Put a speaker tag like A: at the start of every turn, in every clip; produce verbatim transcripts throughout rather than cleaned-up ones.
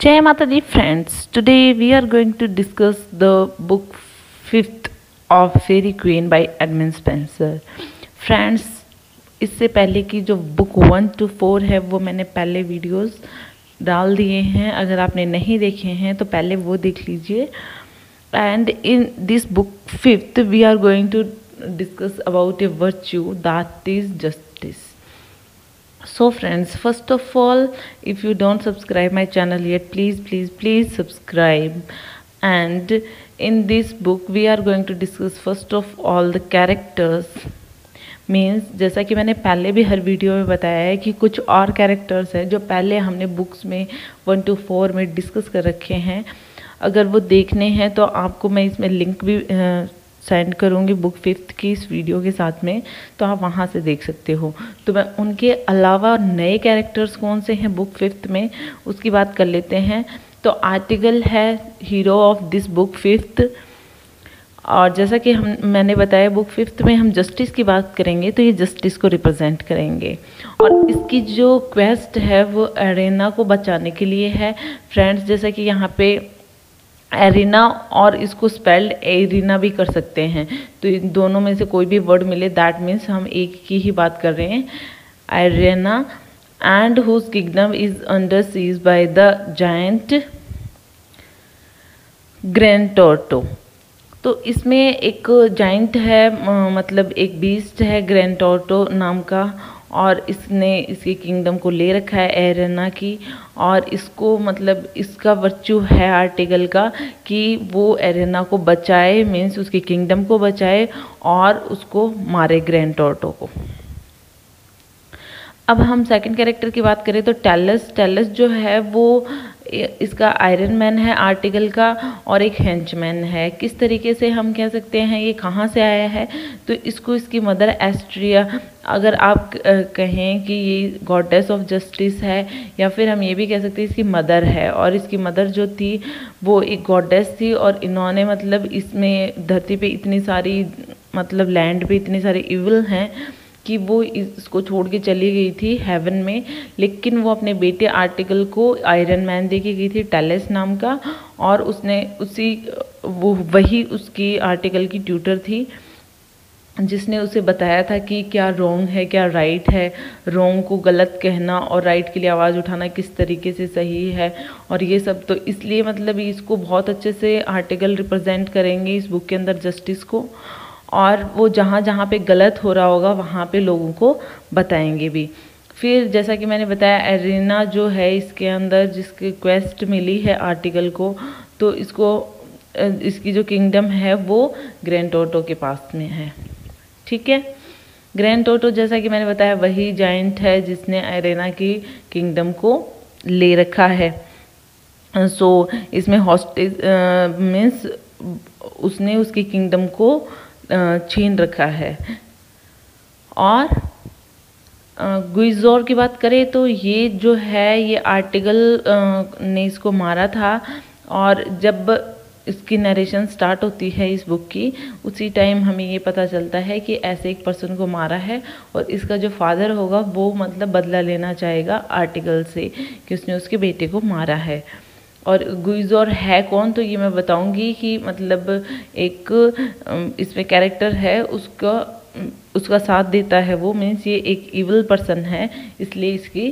A: Jai Mata Di friends, today we are going to discuss the book fifth of Fairy Queen by Edmund Spencer. Friends, इससे पहले की जो book one two four है वो मैंने पहले वीडियोस डाल दिए हैं, अगर आपने नहीं देखे हैं तो पहले वो देख लीजिए. And in this book fifth we are going to discuss about a virtue that is justice. So friends, first of all, if you don't subscribe my channel yet, please please please subscribe. And in this book we are going to discuss first of all the characters. Means जैसा कि मैंने पहले भी हर video में बताया है कि कुछ और कैरेक्टर्स हैं जो पहले हमने बुक्स में वन टू फोर में डिस्कस कर रखे हैं. अगर वो देखने हैं तो आपको मैं इसमें लिंक भी सेंड करूँगी बुक फिफ्थ की इस वीडियो के साथ में, तो आप वहाँ से देख सकते हो. तो मैं उनके अलावा नए कैरेक्टर्स कौन से हैं बुक फिफ्थ में उसकी बात कर लेते हैं. तो आर्टिकल है hero of this book fifth, और जैसा कि हम मैंने बताया बुक फिफ्थ में हम जस्टिस की बात करेंगे तो ये जस्टिस को रिप्रेजेंट करेंगे. और इसकी जो क्वेस्ट है वो एरिना को बचाने के लिए है. फ्रेंड्स, जैसा कि यहाँ पे एरिना और इसको स्पेल्ड एरिना भी कर सकते हैं, तो इन दोनों में से कोई भी वर्ड मिले दैट मीन्स हम एक की ही बात कर रहे हैं. Irena and whose kingdom is under siege by the giant Grantorto. तो इसमें एक जाइंट है, मतलब एक बीस्ट है ग्रैंटोर्टो नाम का, और इसने इसके किंगडम को ले रखा है एरिना की. और इसको मतलब इसका वर्च्यू है आर्टिकल का कि वो एरिना को बचाए, मीन्स उसके किंगडम को बचाए और उसको मारे ग्रैंटोर्टो को. अब हम सेकंड कैरेक्टर की बात करें तो टेलस. टेलस जो है वो इसका आयरन मैन है आर्टिकल का और एक हेंचमैन है. किस तरीके से हम कह सकते हैं ये कहाँ से आया है, तो इसको इसकी मदर एस्ट्रिया, अगर आप कहें कि ये गॉडेस ऑफ जस्टिस है, या फिर हम ये भी कह सकते हैं इसकी मदर है. और इसकी मदर जो थी वो एक गॉडेस थी, और इन्होंने मतलब इसमें धरती पे इतनी सारी मतलब लैंड पे इतने सारे इविल हैं कि वो इसको छोड़ के चली गई थी हेवन में, लेकिन वो अपने बेटे आर्टिकल को आयरन मैन दे के गई थी टेलस नाम का, और उसने उसी वो वही उसकी आर्टिकल की ट्यूटर थी जिसने उसे बताया था कि क्या रॉन्ग है क्या राइट है, रॉन्ग को गलत कहना और राइट के लिए आवाज़ उठाना किस तरीके से सही है और ये सब. तो इसलिए मतलब इसको बहुत अच्छे से आर्टिकल रिप्रेजेंट करेंगे इस बुक के अंदर जस्टिस को, और वो जहाँ जहाँ पे गलत हो रहा होगा वहाँ पे लोगों को बताएंगे भी. फिर जैसा कि मैंने बताया एरिना जो है इसके अंदर जिसकी क्वेस्ट मिली है आर्टिकल को, तो इसको इसकी जो किंगडम है वो ग्रैंटोर्टो के पास में है. ठीक है, ग्रैंटोर्टो जैसा कि मैंने बताया वही जाइंट है जिसने एरिना की किंगडम को ले रखा है. सो so, इसमें हॉस्टेज मीन्स उसने उसकी किंगडम को छीन रखा है. और गुइजोर की बात करें तो ये जो है ये आर्टिकल ने इसको मारा था, और जब इसकी नरेशन स्टार्ट होती है इस बुक की उसी टाइम हमें ये पता चलता है कि ऐसे एक पर्सन को मारा है, और इसका जो फादर होगा वो मतलब बदला लेना चाहेगा आर्टिकल से कि उसने उसके बेटे को मारा है. और गुइजोर है कौन, तो ये मैं बताऊंगी कि मतलब एक इसमें कैरेक्टर है उसका उसका साथ देता है वो, मीन्स ये एक इविल पर्सन है इसलिए इसकी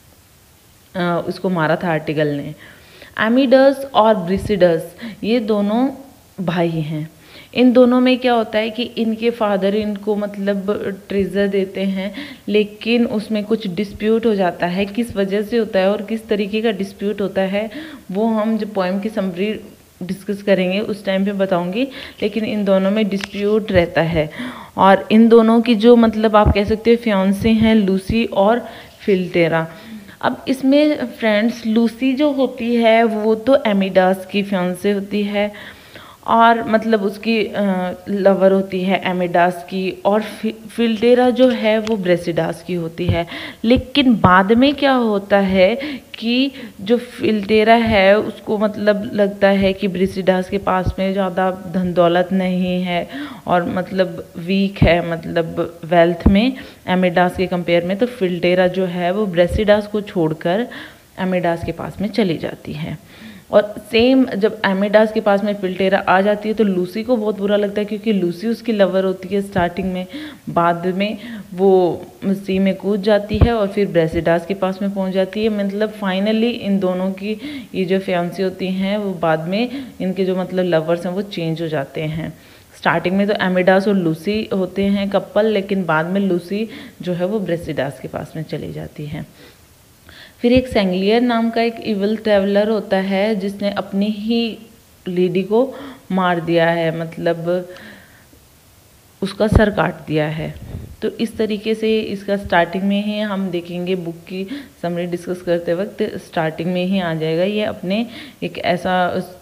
A: उसको मारा था आर्टिकल ने. एमिडस और ब्रिसिडस ये दोनों भाई हैं. इन दोनों में क्या होता है कि इनके फादर इनको मतलब ट्रेजर देते हैं, लेकिन उसमें कुछ डिस्प्यूट हो जाता है. किस वजह से होता है और किस तरीके का डिस्प्यूट होता है वो हम जब पोएम की समरी डिस्कस करेंगे उस टाइम पे बताऊंगी. लेकिन इन दोनों में डिस्प्यूट रहता है, और इन दोनों की जो मतलब आप कह सकते हो फियांसे हैं लूसी और फिल्टेरा. अब इसमें फ्रेंड्स लूसी जो होती है वो तो एमिडास की फियांसे होती है, और मतलब उसकी लवर होती है एमिडास की, और फिल्टेरा जो है वो ब्रेसिडास की होती है. लेकिन बाद में क्या होता है कि जो फिल्टेरा है उसको मतलब लगता है कि ब्रेसिडास के पास में ज़्यादा धन दौलत नहीं है और मतलब वीक है मतलब वेल्थ में एमिडास के कंपेयर में, तो फिल्टेरा जो है वो ब्रेसिडास को छोड़कर एमिडास के पास में चली जाती है। और सेम जब एमिडास के पास में पिल्टेरा आ जाती है तो लूसी को बहुत बुरा लगता है, क्योंकि लूसी उसकी लवर होती है स्टार्टिंग में, बाद में वो सी में कूद जाती है और फिर ब्रेसिडास के पास में पहुंच जाती है। मतलब फाइनली इन दोनों की ये जो फियांसी होती हैं वो बाद में इनके जो मतलब लवर्स हैं वो चेंज हो जाते हैं। स्टार्टिंग में तो एमिडास और लूसी होते हैं कपल, लेकिन बाद में लूसी जो है वो ब्रेसिडास के पास में चली जाती है। फिर एक सेंगलियर नाम का एक इविल ट्रैवलर होता है जिसने अपनी ही लेडी को मार दिया है, मतलब उसका सर काट दिया है। तो इस तरीके से इसका स्टार्टिंग में ही हम देखेंगे, बुक की समरी डिस्कस करते वक्त स्टार्टिंग में ही आ जाएगा। ये अपने एक ऐसा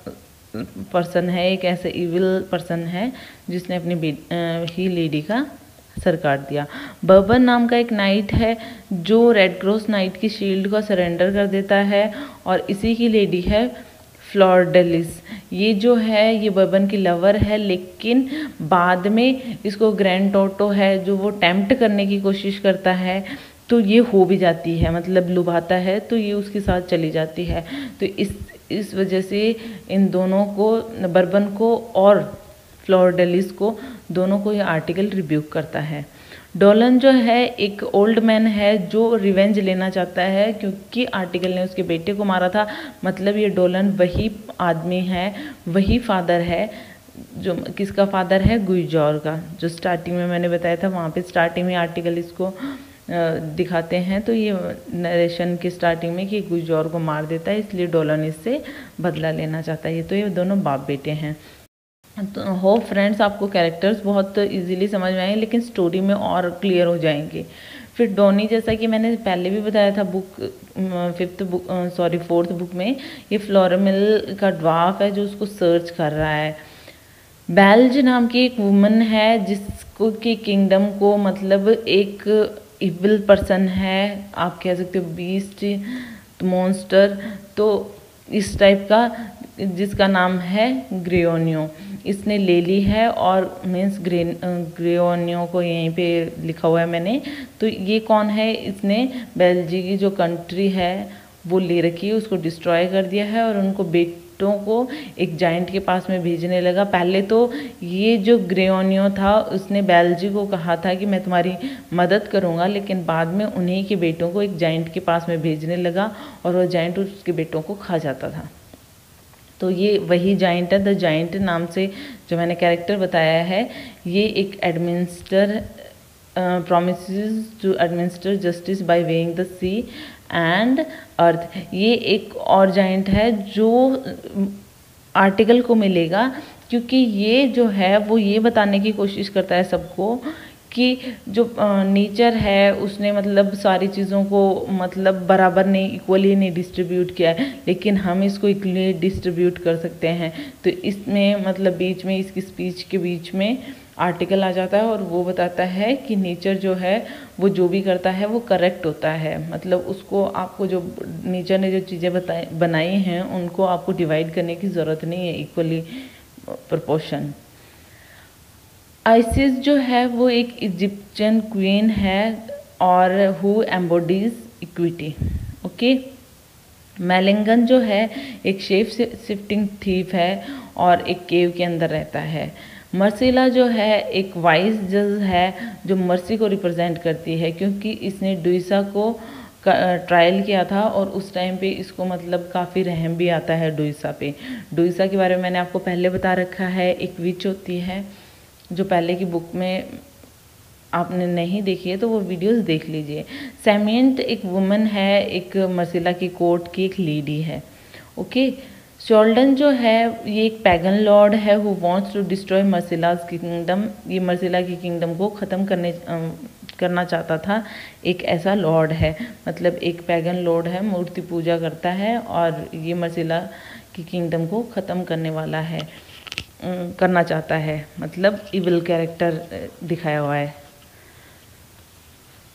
A: पर्सन है, एक ऐसा इविल पर्सन है जिसने अपनी ही लेडी का सर काट दिया। बर्बन नाम का एक नाइट है जो रेड क्रॉस नाइट की शील्ड को सरेंडर कर देता है, और इसी की लेडी है फ्लोरडेलिस। ये जो है ये बर्बन की लवर है, लेकिन बाद में इसको ग्रैंड टोटो है जो वो टेम्प्ट करने की कोशिश करता है, तो ये हो भी जाती है, मतलब लुभाता है, तो ये उसके साथ चली जाती है। तो इस इस वजह से इन दोनों को, बर्बन को और फ्लोरडेलिस को, दोनों को ये आर्टिकल रिब्यूक करता है। डोलन जो है एक ओल्ड मैन है जो रिवेंज लेना चाहता है क्योंकि आर्टिकल ने उसके बेटे को मारा था। मतलब ये डोलन वही आदमी है, वही फादर है जो, किसका फादर है, गुइजॉर का, जो स्टार्टिंग में मैंने बताया था। वहाँ पे स्टार्टिंग में आर्टिकल इसको दिखाते हैं, तो ये नरेशन की स्टार्टिंग में कि गुइजॉर को मार देता है, इसलिए डोलन इससे बदला लेना चाहता है। ये तो ये दोनों बाप बेटे हैं। तो होप फ्रेंड्स आपको कैरेक्टर्स बहुत इजीली समझ में आएंगे, लेकिन स्टोरी में और क्लियर हो जाएंगे। फिर डॉनी, जैसा कि मैंने पहले भी बताया था, book fifth book sorry fourth book में, ये फ्लोरामिल का ड्वार्फ है जो उसको सर्च कर रहा है। बेल्ज नाम की एक वुमन है जिसको की किंगडम को, मतलब एक इविल पर्सन है, आप कह सकते हो बीस्ट, मॉन्स्टर, तो इस टाइप का, जिसका नाम है ग्रेओनियो, इसने ले ली है। और मीन्स ग्रे ग्रेओनियो को यहीं पे लिखा हुआ है मैंने। तो ये कौन है, इसने बेल्जी की जो कंट्री है वो ले रखी है, उसको डिस्ट्रॉय कर दिया है और उनको बेटों को एक जाइंट के पास में भेजने लगा। पहले तो ये जो ग्रेओनियो था उसने बेल्जी को कहा था कि मैं तुम्हारी मदद करूंगा, लेकिन बाद में उन्हीं के बेटों को एक जाइंट के पास में भेजने लगा और वो जाइंट उसके बेटों को खा जाता था। तो ये वही जाइंट है, द जाइंट नाम से जो मैंने कैरेक्टर बताया है। ये एक administer promises to administer justice by weighing the sea and earth. ये एक और जाइंट है जो आर्टिकल को मिलेगा, क्योंकि ये जो है वो ये बताने की कोशिश करता है सबको कि जो नेचर है उसने मतलब सारी चीज़ों को मतलब बराबर नहीं, इक्वली नहीं डिस्ट्रीब्यूट किया है, लेकिन हम इसको इक्वली डिस्ट्रीब्यूट कर सकते हैं। तो इसमें मतलब बीच में इसकी स्पीच के बीच में आर्टिकल आ जाता है और वो बताता है कि नेचर जो है वो जो भी करता है वो करेक्ट होता है। मतलब उसको, आपको जो नेचर ने जो चीज़ें बताई बनाई हैं उनको आपको डिवाइड करने की ज़रूरत नहीं है, इक्वली प्रोपोर्शन। आइसिस जो है वो एक इजिप्शियन क्वीन है और who embodies equity. Okay. Malengin जो है एक शेप शिफ्टिंग थीफ है और एक केव के अंदर रहता है। मर्सिला जो है एक वाइस जज है जो मर्सी को रिप्रेजेंट करती है, क्योंकि इसने डुइसा को ट्रायल किया था और उस टाइम पे इसको मतलब काफ़ी रहम भी आता है डुइसा पे। डुइसा के बारे में मैंने आपको पहले बता रखा है, एक विच होती है जो पहले की बुक में आपने नहीं देखी है तो वो वीडियोस देख लीजिए। सैमियंट एक वुमन है, एक मर्सिला की कोर्ट की एक लेडी है। ओके। शोल्डन जो है ये एक पैगन लॉर्ड है who wants to destroy Mercilla's kingdom. ये मर्सिला की किंगडम को ख़त्म करने करना चाहता था, एक ऐसा लॉर्ड है। मतलब एक पैगन लॉर्ड है, मूर्ति पूजा करता है और ये मर्सिला की किंगडम को ख़त्म करने वाला है, करना चाहता है। मतलब इविल कैरेक्टर दिखाया हुआ है।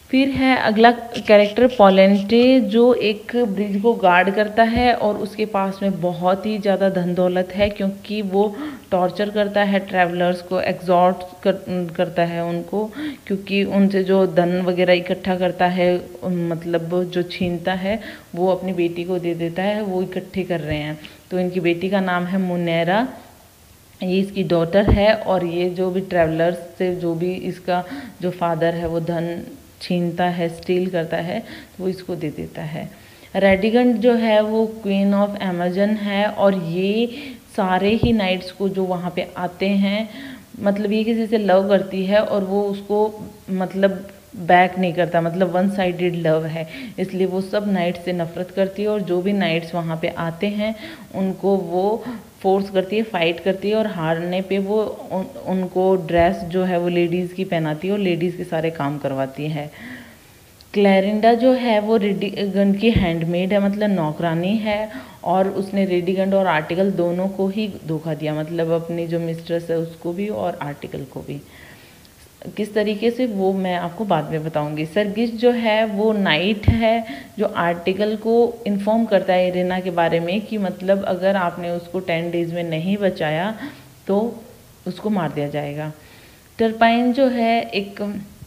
A: फिर है अगला कैरेक्टर पोलेंटे, जो एक ब्रिज को गार्ड करता है और उसके पास में बहुत ही ज़्यादा धन दौलत है, क्योंकि वो टॉर्चर करता है ट्रैवलर्स को, एग्जॉर्ट कर, करता है उनको, क्योंकि उनसे जो धन वगैरह इकट्ठा करता है, मतलब जो छीनता है वो अपनी बेटी को दे देता है, वो इकट्ठे कर रहे हैं। तो इनकी बेटी का नाम है मुनेरा, ये इसकी डॉटर है, और ये जो भी ट्रैवलर्स से जो भी इसका जो फादर है वो धन छीनता है, स्टील करता है, तो वो इसको दे देता है। रेडिगंट जो है वो क्वीन ऑफ अमेजन है, और ये सारे ही नाइट्स को जो वहाँ पे आते हैं, मतलब ये किसी से लव करती है और वो उसको मतलब बैक नहीं करता, मतलब वन साइडेड लव है, इसलिए वो सब नाइट्स से नफरत करती है, और जो भी नाइट्स वहाँ पे आते हैं उनको वो फोर्स करती है, फाइट करती है, और हारने पे वो उन, उनको ड्रेस जो है वो लेडीज़ की पहनाती है और लेडीज़ के सारे काम करवाती है। क्लैरिंडा जो है वो रेडिगंड की हैंडमेड है, मतलब नौकरानी है, और उसने रेडिगंड और आर्टिकल दोनों को ही धोखा दिया, मतलब अपनी जो मिस्ट्रेस है उसको भी और आर्टिकल को भी। किस तरीके से वो मैं आपको बाद में बताऊंगी। सरगिस जो है वो नाइट है, जो आर्टिकल को इन्फॉर्म करता है इरेना के बारे में कि मतलब अगर आपने उसको टेन डेज में नहीं बचाया तो उसको मार दिया जाएगा। टर्पाइन जो है एक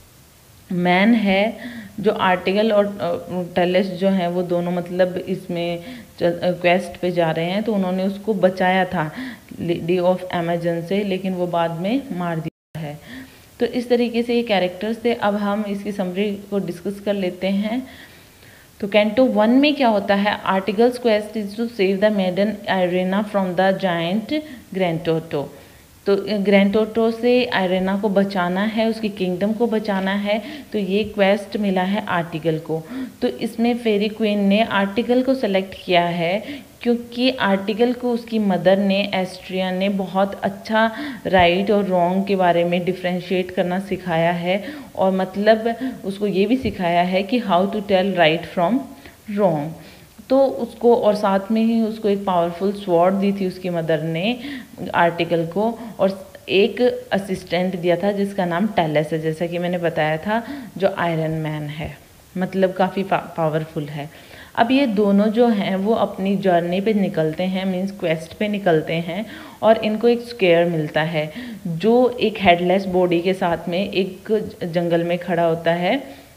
A: मैन है, जो आर्टिकल और टेलेस जो हैं वो दोनों मतलब इसमें क्वेस्ट पे जा रहे हैं, तो उन्होंने उसको बचाया था लेडी ऑफ अमेजन से, लेकिन वो बाद में मार दिया है। तो इस तरीके से ये कैरेक्टर्स थे। अब हम इसकी समरी को डिस्कस कर लेते हैं। तो कैंटो वन में क्या होता है, Artegall's quest is to save the maiden Irena from the giant Grantorto. तो ग्रैंटोटो से आयरेना को बचाना है, उसकी किंगडम को बचाना है, तो ये क्वेस्ट मिला है आर्टिकल को। तो इसमें फेरी क्वीन ने आर्टिकल को सेलेक्ट किया है, क्योंकि आर्टिकल को उसकी मदर ने, एस्ट्रिया ने बहुत अच्छा राइट और रॉन्ग के बारे में डिफ्रेंशिएट करना सिखाया है, और मतलब उसको ये भी सिखाया है कि how to tell right from wrong. तो उसको, और साथ में ही उसको एक पावरफुल स्वॉर्ड दी थी उसकी मदर ने आर्टिकल को, और एक असिस्टेंट दिया था जिसका नाम टेलेस है, जैसा कि मैंने बताया था, जो आयरन मैन है, मतलब काफ़ी पावरफुल है। अब ये दोनों जो हैं वो अपनी जर्नी पे निकलते हैं, मींस क्वेस्ट पे निकलते हैं, और इनको एक स्केयर मिलता है, जो एक हेडलेस बॉडी के साथ में एक जंगल में खड़ा होता है।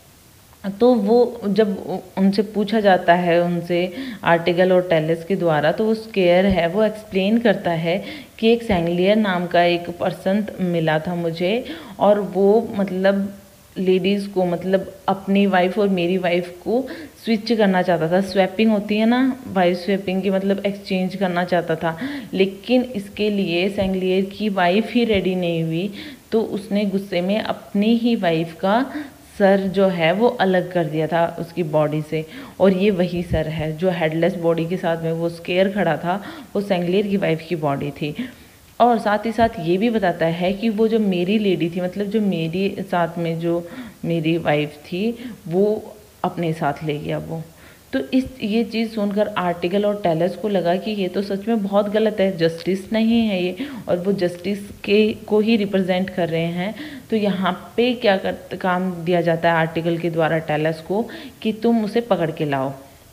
A: तो वो जब उनसे पूछा जाता है, उनसे आर्टिकल और टेलेस के द्वारा, तो वो स्केयर है वो एक्सप्लेन करता है कि एक सैंगलियर नाम का एक पर्सन मिला था मुझे, और वो मतलब लेडीज़ को, मतलब अपनी वाइफ और मेरी वाइफ को स्विच करना चाहता था। स्वैपिंग होती है ना, वाइफ स्वैपिंग की मतलब एक्सचेंज करना चाहता था, लेकिन इसके लिए सैंगलियर की वाइफ ही रेडी नहीं हुई, तो उसने गुस्से में अपनी ही वाइफ का सर जो है वो अलग कर दिया था उसकी बॉडी से, और ये वही सर है जो हेडलेस बॉडी के साथ में वो स्केयर खड़ा था, वो सैंगलियर की वाइफ की बॉडी थी। और साथ ही साथ ये भी बताता है कि वो जो मेरी लेडी थी, मतलब जो मेरी साथ में जो मेरी वाइफ थी, वो अपने साथ ले गया वो। तो इस ये चीज़ सुनकर आर्टिकल और टेलेस को लगा कि ये तो सच में बहुत गलत है, जस्टिस नहीं है ये, और वो जस्टिस के को ही रिप्रेजेंट कर रहे हैं। तो यहाँ पे क्या कर काम दिया जाता है आर्टिकल के द्वारा टेलेस को, कि तुम उसे पकड़ के लाओ,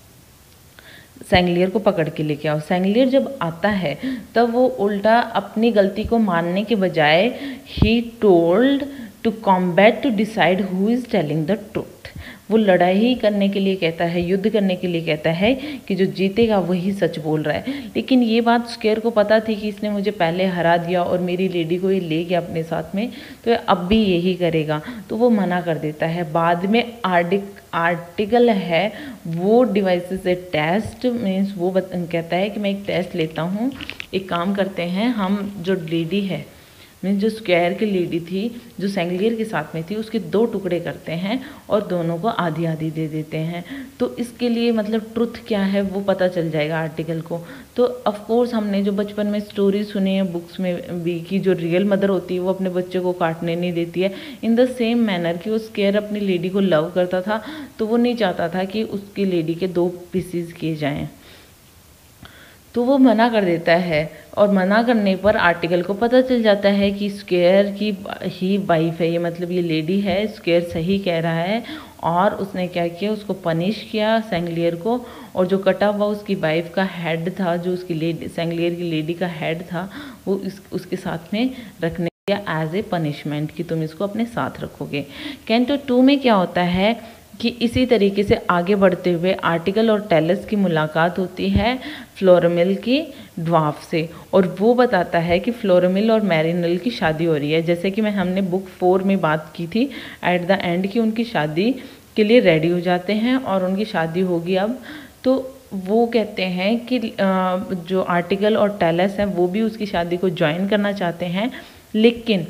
A: सैंगलियर को पकड़ के लेके आओ। सैंगलियर जब आता है तब वो उल्टा अपनी गलती को मानने के बजाय ही told to combat to decide who is telling the truth. वो लड़ाई करने के लिए कहता है, युद्ध करने के लिए कहता है कि जो जीतेगा वही सच बोल रहा है। लेकिन ये बात स्केयर को पता थी कि इसने मुझे पहले हरा दिया और मेरी लेडी को ये ले गया अपने साथ में, तो अब भी यही करेगा, तो वो मना कर देता है। बाद में आर्टिक आर्टिकल है वो डिवाइसेस से टेस्ट, मीन्स वो कहता है कि मैं एक टेस्ट लेता हूँ, एक काम करते हैं हम, जो लेडी है मीन्स जो स्क्वायर की लेडी थी जो सैंगलियर के साथ में थी, उसके दो टुकड़े करते हैं और दोनों को आधी आधी दे देते हैं। तो इसके लिए मतलब ट्रुथ क्या है वो पता चल जाएगा आर्टिकल को। तो ऑफ कोर्स हमने जो बचपन में स्टोरी सुनी है बुक्स में भी, कि जो रियल मदर होती है वो अपने बच्चे को काटने नहीं देती है, इन द सेम मैनर कि वो स्क्वायर अपनी लेडी को लव करता था, तो वो नहीं चाहता था कि उसकी लेडी के दो पीसीज किए जाएँ। तो वो मना कर देता है, और मना करने पर आर्टिकल को पता चल जाता है कि स्क्वेयर की ही वाइफ है, ये मतलब ये लेडी है, स्क्वेयर सही कह रहा है। और उसने क्या किया, उसको पनिश किया सेंगलियर को, और जो कटा हुआ उसकी वाइफ का हेड था, जो उसकी लेडी सेंगलियर की लेडी का हेड था, वो इस उसके साथ में रखने दिया एज ए पनिशमेंट कि तुम इसको अपने साथ रखोगे। कैंटो टू में क्या होता है कि इसी तरीके से आगे बढ़ते हुए आर्टिकल और टेलस की मुलाकात होती है फ्लोरामिल की ड्वार्फ से, और वो बताता है कि फ्लोरामिल और मैरिनल की शादी हो रही है। जैसे कि मैं हमने बुक फोर में बात की थी एट द एंड कि उनकी शादी के लिए रेडी हो जाते हैं और उनकी शादी होगी अब। तो वो कहते हैं कि जो आर्टिकल और टेलस हैं वो भी उसकी शादी को ज्वाइन करना चाहते हैं, लेकिन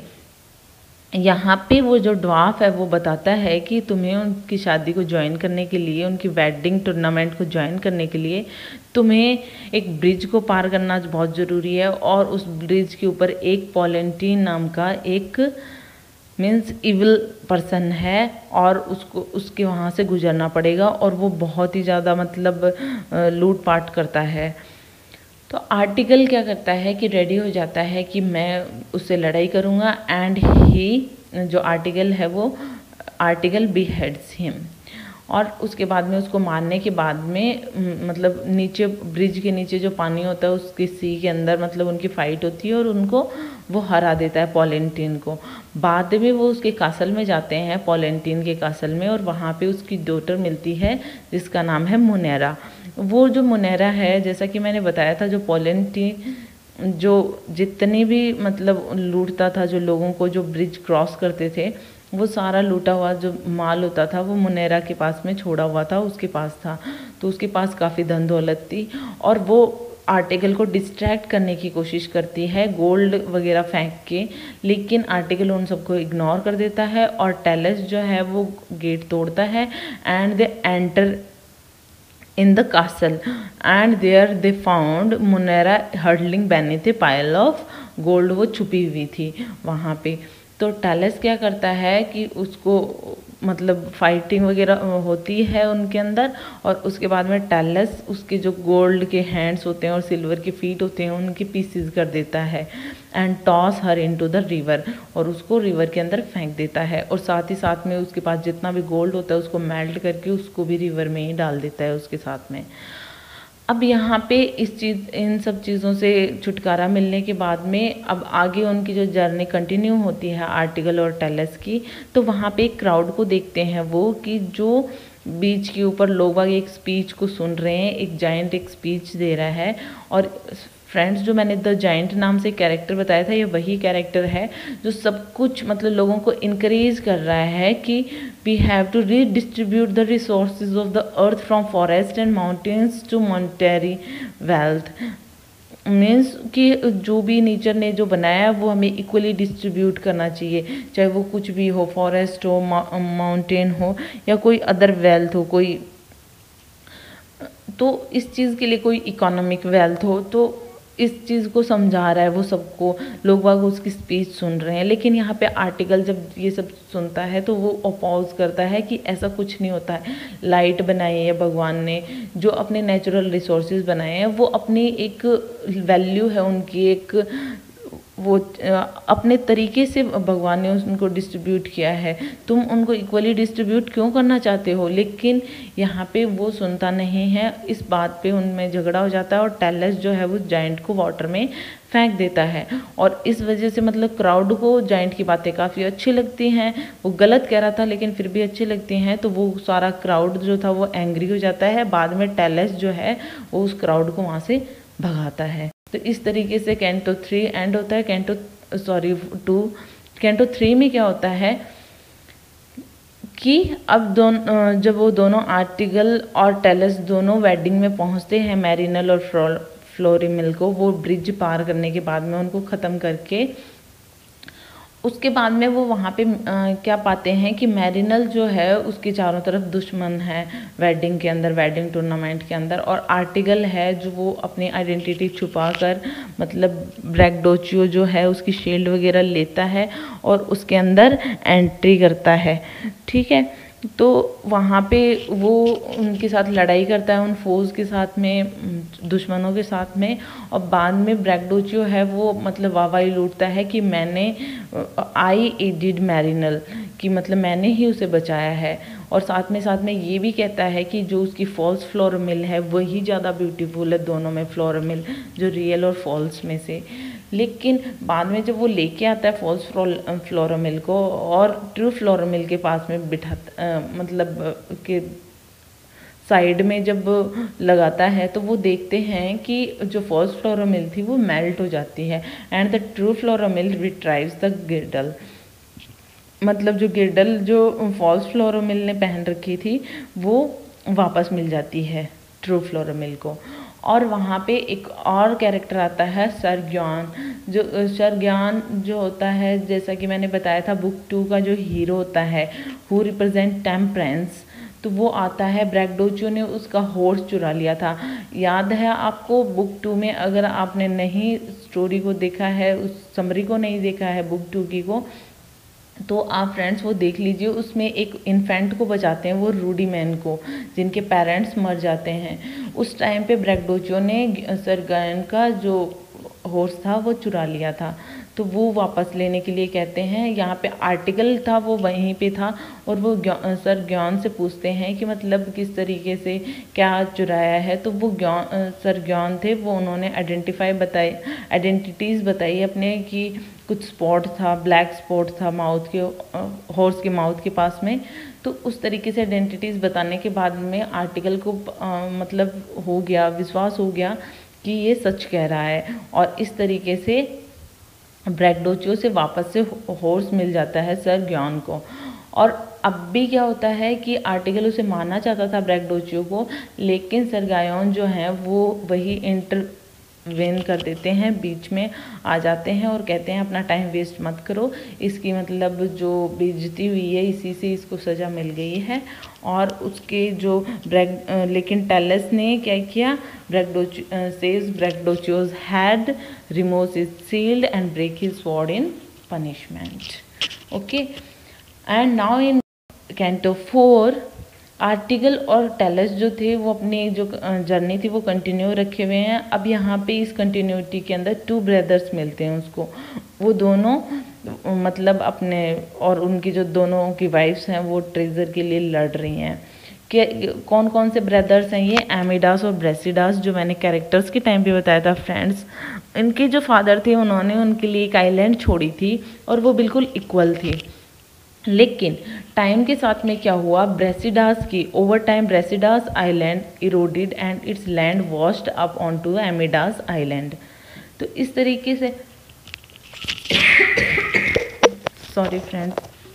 A: यहाँ पे वो जो ड्वार्फ है वो बताता है कि तुम्हें उनकी शादी को ज्वाइन करने के लिए, उनकी वेडिंग टूर्नामेंट को ज्वाइन करने के लिए तुम्हें एक ब्रिज को पार करना बहुत ज़रूरी है, और उस ब्रिज के ऊपर एक पॉलेंटीन नाम का एक मीन्स इविल पर्सन है, और उसको उसके वहाँ से गुजरना पड़ेगा, और वो बहुत ही ज़्यादा मतलब लूट पाट करता है। तो आर्टिकल क्या करता है कि रेडी हो जाता है कि मैं उससे लड़ाई करूँगा, एंड ही जो आर्टिकल है वो आर्टिकल बीहेड्स हिम। और उसके बाद में उसको मारने के बाद में मतलब नीचे ब्रिज के नीचे जो पानी होता है उसके सी के अंदर मतलब उनकी फ़ाइट होती है, और उनको वो हरा देता है पॉलेंटीन को। बाद में वो उसके कासल में जाते हैं, पॉलेंटीन के कासल में, और वहाँ पे उसकी डॉटर मिलती है जिसका नाम है मुनेरा। वो जो मुनेरा है, जैसा कि मैंने बताया था, जो पॉलेंटीन जो जितनी भी मतलब लूटता था जो लोगों को, जो ब्रिज क्रॉस करते थे, वो सारा लूटा हुआ जो माल होता था वो मुनेरा के पास में छोड़ा हुआ था, उसके पास था। तो उसके पास काफ़ी धन दौलत थी, और वो आर्टिकल को डिस्ट्रैक्ट करने की कोशिश करती है गोल्ड वगैरह फेंक के, लेकिन आर्टिकल उन सबको इग्नोर कर देता है, और टेलस जो है वो गेट तोड़ता है, and they enter in the castle and there they found Munera huddling beneath a pile of gold। वो छुपी हुई थी वहाँ पे। तो टेलस क्या करता है कि उसको मतलब फाइटिंग वगैरह होती है उनके अंदर, और उसके बाद में टेलस उसके जो गोल्ड के हैंड्स होते हैं और सिल्वर के फीट होते हैं उनके पीसेस कर देता है, and toss her into the river, और उसको रिवर के अंदर फेंक देता है, और साथ ही साथ में उसके पास जितना भी गोल्ड होता है उसको मेल्ट करके उसको भी रिवर में ही डाल देता है उसके साथ में। अब यहाँ पे इस चीज़ इन सब चीज़ों से छुटकारा मिलने के बाद में अब आगे उनकी जो जर्नी कंटिन्यू होती है आर्टिकल और टेलस की, तो वहाँ पे एक क्राउड को देखते हैं वो कि जो बीच के ऊपर लोग बाग एक स्पीच को सुन रहे हैं, एक जाइंट एक स्पीच दे रहा है। और फ्रेंड्स, जो मैंने द जाइंट नाम से कैरेक्टर बताया था, ये वही कैरेक्टर है जो सब कुछ मतलब लोगों को इनकरेज कर रहा है कि we have to redistribute the resources of the earth from forest and mountains to monetary wealth. Means कि जो भी नेचर ने जो बनाया है वो हमें इक्वली डिस्ट्रीब्यूट करना चाहिए, चाहे वो कुछ भी हो, फॉरेस्ट हो, माउंटेन हो, या कोई अदर वेल्थ हो, कोई तो इस चीज़ के लिए कोई इकोनॉमिक वेल्थ हो, तो इस चीज़ को समझा रहा है वो सबको। लोग बाग उसकी स्पीच सुन रहे हैं, लेकिन यहाँ पे आर्टिकल जब ये सब सुनता है तो वो अपोज करता है कि ऐसा कुछ नहीं होता है। लाइट बनाई है भगवान ने, जो अपने नेचुरल रिसोर्सेज बनाए हैं, वो अपनी एक वैल्यू है उनकी, एक वो अपने तरीके से भगवान ने उनको डिस्ट्रीब्यूट किया है, तुम उनको इक्वली डिस्ट्रीब्यूट क्यों करना चाहते हो। लेकिन यहाँ पे वो सुनता नहीं है, इस बात पे उनमें झगड़ा हो जाता है, और टेलस जो है वो जाइंट को वाटर में फेंक देता है। और इस वजह से मतलब क्राउड को जाइंट की बातें काफ़ी अच्छी लगती हैं, वो गलत कह रहा था लेकिन फिर भी अच्छी लगती हैं, तो वो सारा क्राउड जो था वो एंग्री हो जाता है। बाद में टेलस जो है वो उस क्राउड को वहाँ से भगाता है। तो इस तरीके से कैंटो थ्री एंड होता है। Canto sorry two canto three में क्या होता है कि अब दोनों जब वो दोनों आर्टिकल और टेलस दोनों वेडिंग में पहुंचते हैं मैरिनल और फ्लोरामिल को, वो ब्रिज पार करने के बाद में उनको ख़त्म करके, उसके बाद में वो वहाँ पे आ, क्या पाते हैं कि मैरिनल जो है उसके चारों तरफ दुश्मन है वेडिंग के अंदर, वेडिंग टूर्नामेंट के अंदर, और आर्टिकल है जो वो अपनी आइडेंटिटी छुपा कर मतलब ब्रैगडोचियो जो है उसकी शील्ड वगैरह लेता है और उसके अंदर एंट्री करता है। ठीक है, तो वहाँ पे वो उनके साथ लड़ाई करता है, उन फोर्स के साथ में, दुश्मनों के साथ में। और बाद में ब्रैगडोचियो है वो मतलब वाहवाही लूटता है कि मैंने आई एडिड मैरिनल, कि मतलब मैंने ही उसे बचाया है। और साथ में साथ में ये भी कहता है कि जो उसकी फॉल्स फ्लोरोमिल है वही ज़्यादा ब्यूटीफुल है दोनों में, फ्लोरोमिल जो रियल और फॉल्स में से। लेकिन बाद में जब वो लेके आता है फॉल्स फ्लोरोमिल को और ट्रू फ्लोरोमिल के पास में बिठाता, मतलब के साइड में जब लगाता है, तो वो देखते हैं कि जो फॉल्स फ्लोरोमिल थी वो मेल्ट हो जाती है and the true Florimell retrieves the girdle. मतलब जो गिर्डल जो फॉल्स फ्लोरोमिल ने पहन रखी थी वो वापस मिल जाती है ट्रू फ्लोरोमिल को। और वहाँ पे एक और कैरेक्टर आता है सर ग्यान, जो सर ज्ञान जो होता है, जैसा कि मैंने बताया था बुक टू का जो हीरो होता है हु रिप्रेजेंट टेम्परेंस, तो वो आता है। ब्रैगडोचियो ने उसका हॉर्स चुरा लिया था, याद है आपको बुक टू में? अगर आपने नहीं स्टोरी को देखा है, उस समरी को नहीं देखा है बुक टू की को, तो आप फ्रेंड्स वो देख लीजिए। उसमें एक इन्फेंट को बचाते हैं, वो रूडी मैन को, जिनके पेरेंट्स मर जाते हैं। उस टाइम पे ब्रैगडोचियो ने सर गैन का जो हॉर्स था वो चुरा लिया था, तो वो वापस लेने के लिए कहते हैं। यहाँ पे आर्टिकल था वो वहीं पे था, और वो सर ज्ञान से पूछते हैं कि मतलब किस तरीके से क्या चुराया है। तो वो ज्ञान सर ज्ञान थे, वो उन्होंने आइडेंटिफाई बताई, आइडेंटिटीज़ बताई अपने, कि कुछ स्पॉट था, ब्लैक स्पॉट था माउथ के, हॉर्स के माउथ के पास में। तो उस तरीके से आइडेंटिटीज़ बताने के बाद में आर्टिकल को आ, मतलब हो गया, विश्वास हो गया कि ये सच कह रहा है। और इस तरीके से ब्रैगडोचियो से वापस से हॉर्स मिल जाता है सर ज्ञान को। और अब भी क्या होता है कि आर्टिकल उसे मारना चाहता था ब्रैगडोचियो को, लेकिन सर गायोन जो हैं वो वही इंटरवेन कर देते हैं, बीच में आ जाते हैं और कहते हैं अपना टाइम वेस्ट मत करो, इसकी मतलब जो बेइज्जती हुई है इसी से इसको सज़ा मिल गई है। और उसके जो ब्रैग लेकिन टेलस ने क्या किया, Braggadocchio says Braggadocchio's had remove his shield and break his sword in punishment. Okay, and now in canto four Artegall और टेलस जो थे वो अपनी जो जर्नी थी वो कंटिन्यू रखे हुए हैं। अब यहाँ पे इस कंटिन्यूटी के अंदर टू ब्रदर्स मिलते हैं उसको, वो दोनों मतलब अपने और उनकी जो दोनों की वाइफ्स हैं वो ट्रेजर के लिए लड़ रही हैं। कि कौन कौन से ब्रदर्स हैं ये? एमिडास और ब्रेसिडास, जो मैंने कैरेक्टर्स के टाइम पे बताया था फ्रेंड्स। इनके जो फादर थे उन्होंने उनके लिए एक आइलैंड छोड़ी थी और वो बिल्कुल इक्वल थी। लेकिन टाइम के साथ में क्या हुआ, ब्रेसिडास की over time Bracidas island eroded and its land washed up onto Amidas island. तो इस तरीके से सॉरी फ्रेंड्स,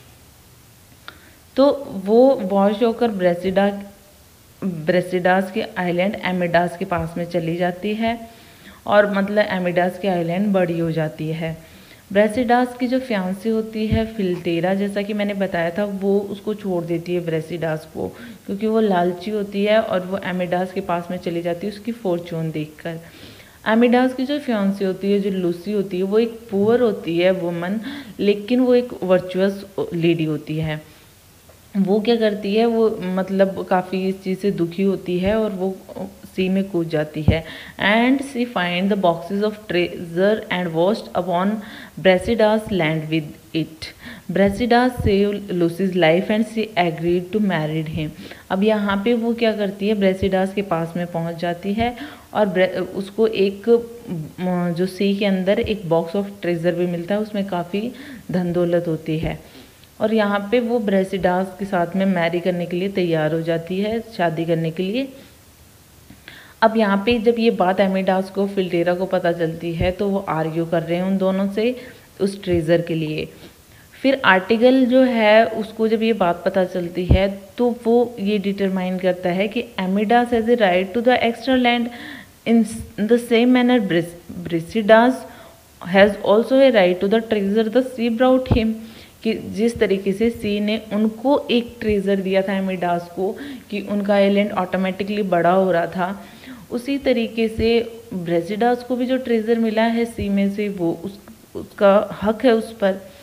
A: तो वो वॉश होकर ब्रेसिडा ब्रेसिडास के आइलैंड एमिडास के पास में चली जाती है, और मतलब एमिडास की आइलैंड बड़ी हो जाती है। ब्रेसिडास की जो फियांसी होती है फिल्टेरा, जैसा कि मैंने बताया था, वो उसको छोड़ देती है ब्रेसिडास को, क्योंकि वो लालची होती है और वो एमिडास के पास में चली जाती है उसकी फॉर्चून देखकर। एमिडास की जो फियांसी होती है, जो लूसी होती है, वो एक पुअर होती है वुमन, लेकिन वो एक वर्चुअस लेडी होती है। वो क्या करती है, वो मतलब काफ़ी इस चीज़ से दुखी होती है और वो सी में कूद जाती है। And she find the boxes of treasure and washed upon Bracidas land with it. Bracidas save Lucy's life and she agreed to married him. अब यहाँ पे वो क्या करती है, ब्रेसिडास के पास में पहुँच जाती है और उसको एक जो सी के अंदर एक बॉक्स ऑफ ट्रेजर भी मिलता है, उसमें काफ़ी धन दौलत होती है। और यहाँ पे वो ब्रेसिडास के साथ में मैरी करने के लिए तैयार हो जाती है, शादी करने के लिए। अब यहाँ पे जब ये बात एमिडास को फिल्टेरा को पता चलती है तो वो आर्ग्यू कर रहे हैं उन दोनों से उस ट्रेजर के लिए। फिर आर्टिकल जो है उसको जब ये बात पता चलती है तो वो ये डिटरमाइन करता है कि Amidas has a right to the extra land in the same manner Bracidas has also a right to the treasure the sea brought him. कि जिस तरीके से सी ने उनको एक ट्रेजर दिया था एमिडास को कि उनका आइलैंड ऑटोमेटिकली बड़ा हो रहा था, उसी तरीके से ब्रेसिडास को भी जो ट्रेजर मिला है सी में से वो उस उसका हक है उस पर।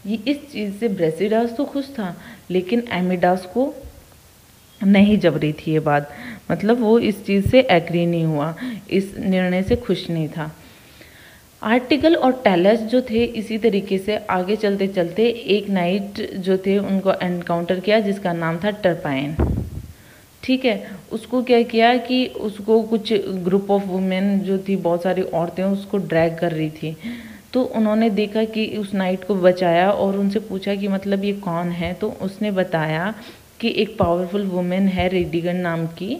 A: ये इस चीज़ से ब्रेसिडास तो खुश था, लेकिन एमिडास को नहीं जब रही थी ये बात, मतलब वो इस चीज़ से एग्री नहीं हुआ, इस निर्णय से खुश नहीं था। आर्टिकल और टैलस जो थे इसी तरीके से आगे चलते चलते एक नाइट जो थे उनको एनकाउंटर किया जिसका नाम था टर्पाइन। ठीक है, उसको क्या किया कि उसको कुछ ग्रुप ऑफ वुमेन जो थी, बहुत सारी औरतें उसको ड्रैग कर रही थी, तो उन्होंने देखा कि उस नाइट को बचाया और उनसे पूछा कि मतलब ये कौन है, तो उसने बताया कि एक पावरफुल वुमेन है रेडिगन नाम की।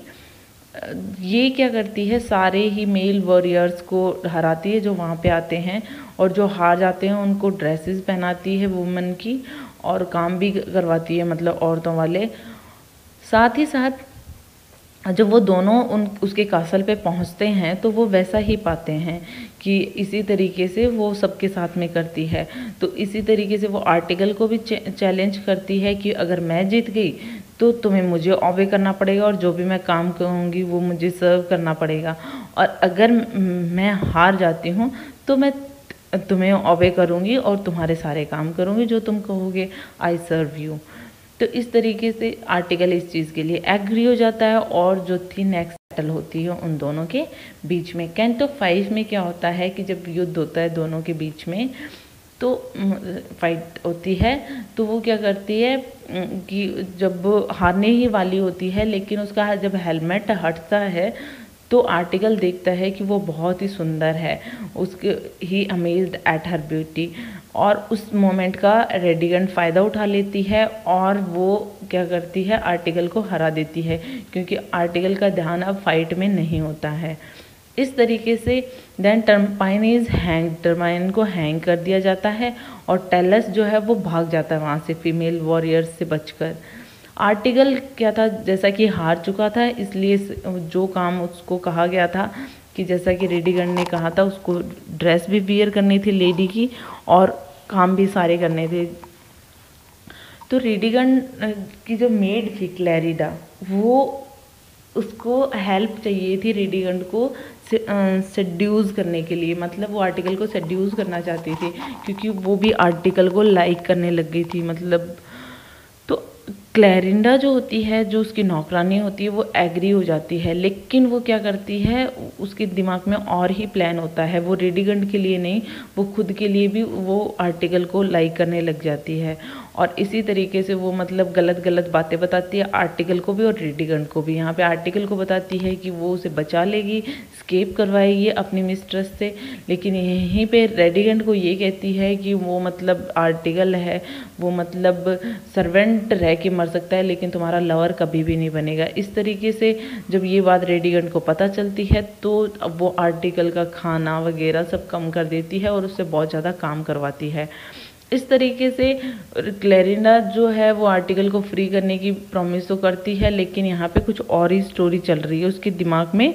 A: ये क्या करती है, सारे ही मेल वॉरियर्स को हराती है जो वहाँ पे आते हैं, और जो हार जाते हैं उनको ड्रेसेस पहनाती है वुमेन की, और काम भी करवाती है मतलब औरतों वाले। साथ ही साथ जब वो दोनों उन उसके कासल पे पहुंचते हैं तो वो वैसा ही पाते हैं कि इसी तरीके से वो सबके साथ में करती है। तो इसी तरीके से वो आर्टिकल को भी चैलेंज करती है कि अगर मैं जीत गई तो तुम्हें मुझे ऑबे करना पड़ेगा, और जो भी मैं काम कहूँगी वो मुझे सर्व करना पड़ेगा, और अगर मैं हार जाती हूँ तो मैं तुम्हें ऑबे करूँगी और तुम्हारे सारे काम करूँगी जो तुम कहोगे, आई सर्व यू। तो इस तरीके से आर्टिकल इस चीज़ के लिए एग्री हो जाता है, और जो थी नेक्स्ट बैटल होती है उन दोनों के बीच में। कैंटो फाइव में क्या होता है कि जब युद्ध होता है दोनों के बीच में, तो फाइट होती है, तो वो क्या करती है कि जब हारने ही वाली होती है, लेकिन उसका जब हेलमेट हटता है तो आर्टिकल देखता है कि वो बहुत ही सुंदर है, उसके ही अमेज्ड एट हर ब्यूटी, और उस मोमेंट का रेडिगन फ़ायदा उठा लेती है और वो क्या करती है, आर्टिकल को हरा देती है, क्योंकि आर्टिकल का ध्यान अब फाइट में नहीं होता है। इस तरीके से then Terpine is hang, Terpine को हैंग कर दिया जाता है, और टेलस जो है वो भाग जाता है वहाँ से फीमेल वॉरियर्स से बचकर। आर्टिकल क्या था, जैसा कि हार चुका था, इसलिए जो काम उसको कहा गया था कि जैसा कि रेडिगन ने कहा था, उसको ड्रेस भी वियर करनी थी लेडी की और काम भी सारे करने थे। तो रेडिगन की जो मेड थी क्लैरिडा, वो उसको हेल्प चाहिए थी रेडिगन को सेड्यूस करने के लिए, मतलब वो आर्टिकल को सेड्यूस करना चाहती थी, क्योंकि वो भी आर्टिकल को लाइक करने लग गई थी मतलब। तो क्लैरिंडा जो होती है, जो उसकी नौकरानी होती है, वो एग्री हो जाती है, लेकिन वो क्या करती है, उसके दिमाग में और ही प्लान होता है, वो रेडिगन के लिए नहीं, वो खुद के लिए भी वो आर्टिकल को लाइक करने लग जाती है, और इसी तरीके से वो मतलब गलत गलत बातें बताती है आर्टिकल को भी और रेडिगन को भी। यहाँ पे आर्टिकल को बताती है कि वो उसे बचा लेगी, स्केप करवाएगी अपनी मिस्ट्रेस से, लेकिन यहीं पे रेडिगन को ये कहती है कि वो मतलब आर्टिकल है, वो मतलब सर्वेंट रह के मर सकता है, लेकिन तुम्हारा लवर कभी भी नहीं बनेगा। इस तरीके से जब ये बात रेडिगन को पता चलती है तो अब वो आर्टिकल का खाना वगैरह सब कम कर देती है और उससे बहुत ज़्यादा काम करवाती है। इस तरीके से क्लैरिंडा जो है वो आर्टिकल को फ्री करने की प्रॉमिस तो करती है, लेकिन यहाँ पे कुछ और ही स्टोरी चल रही है उसके दिमाग में।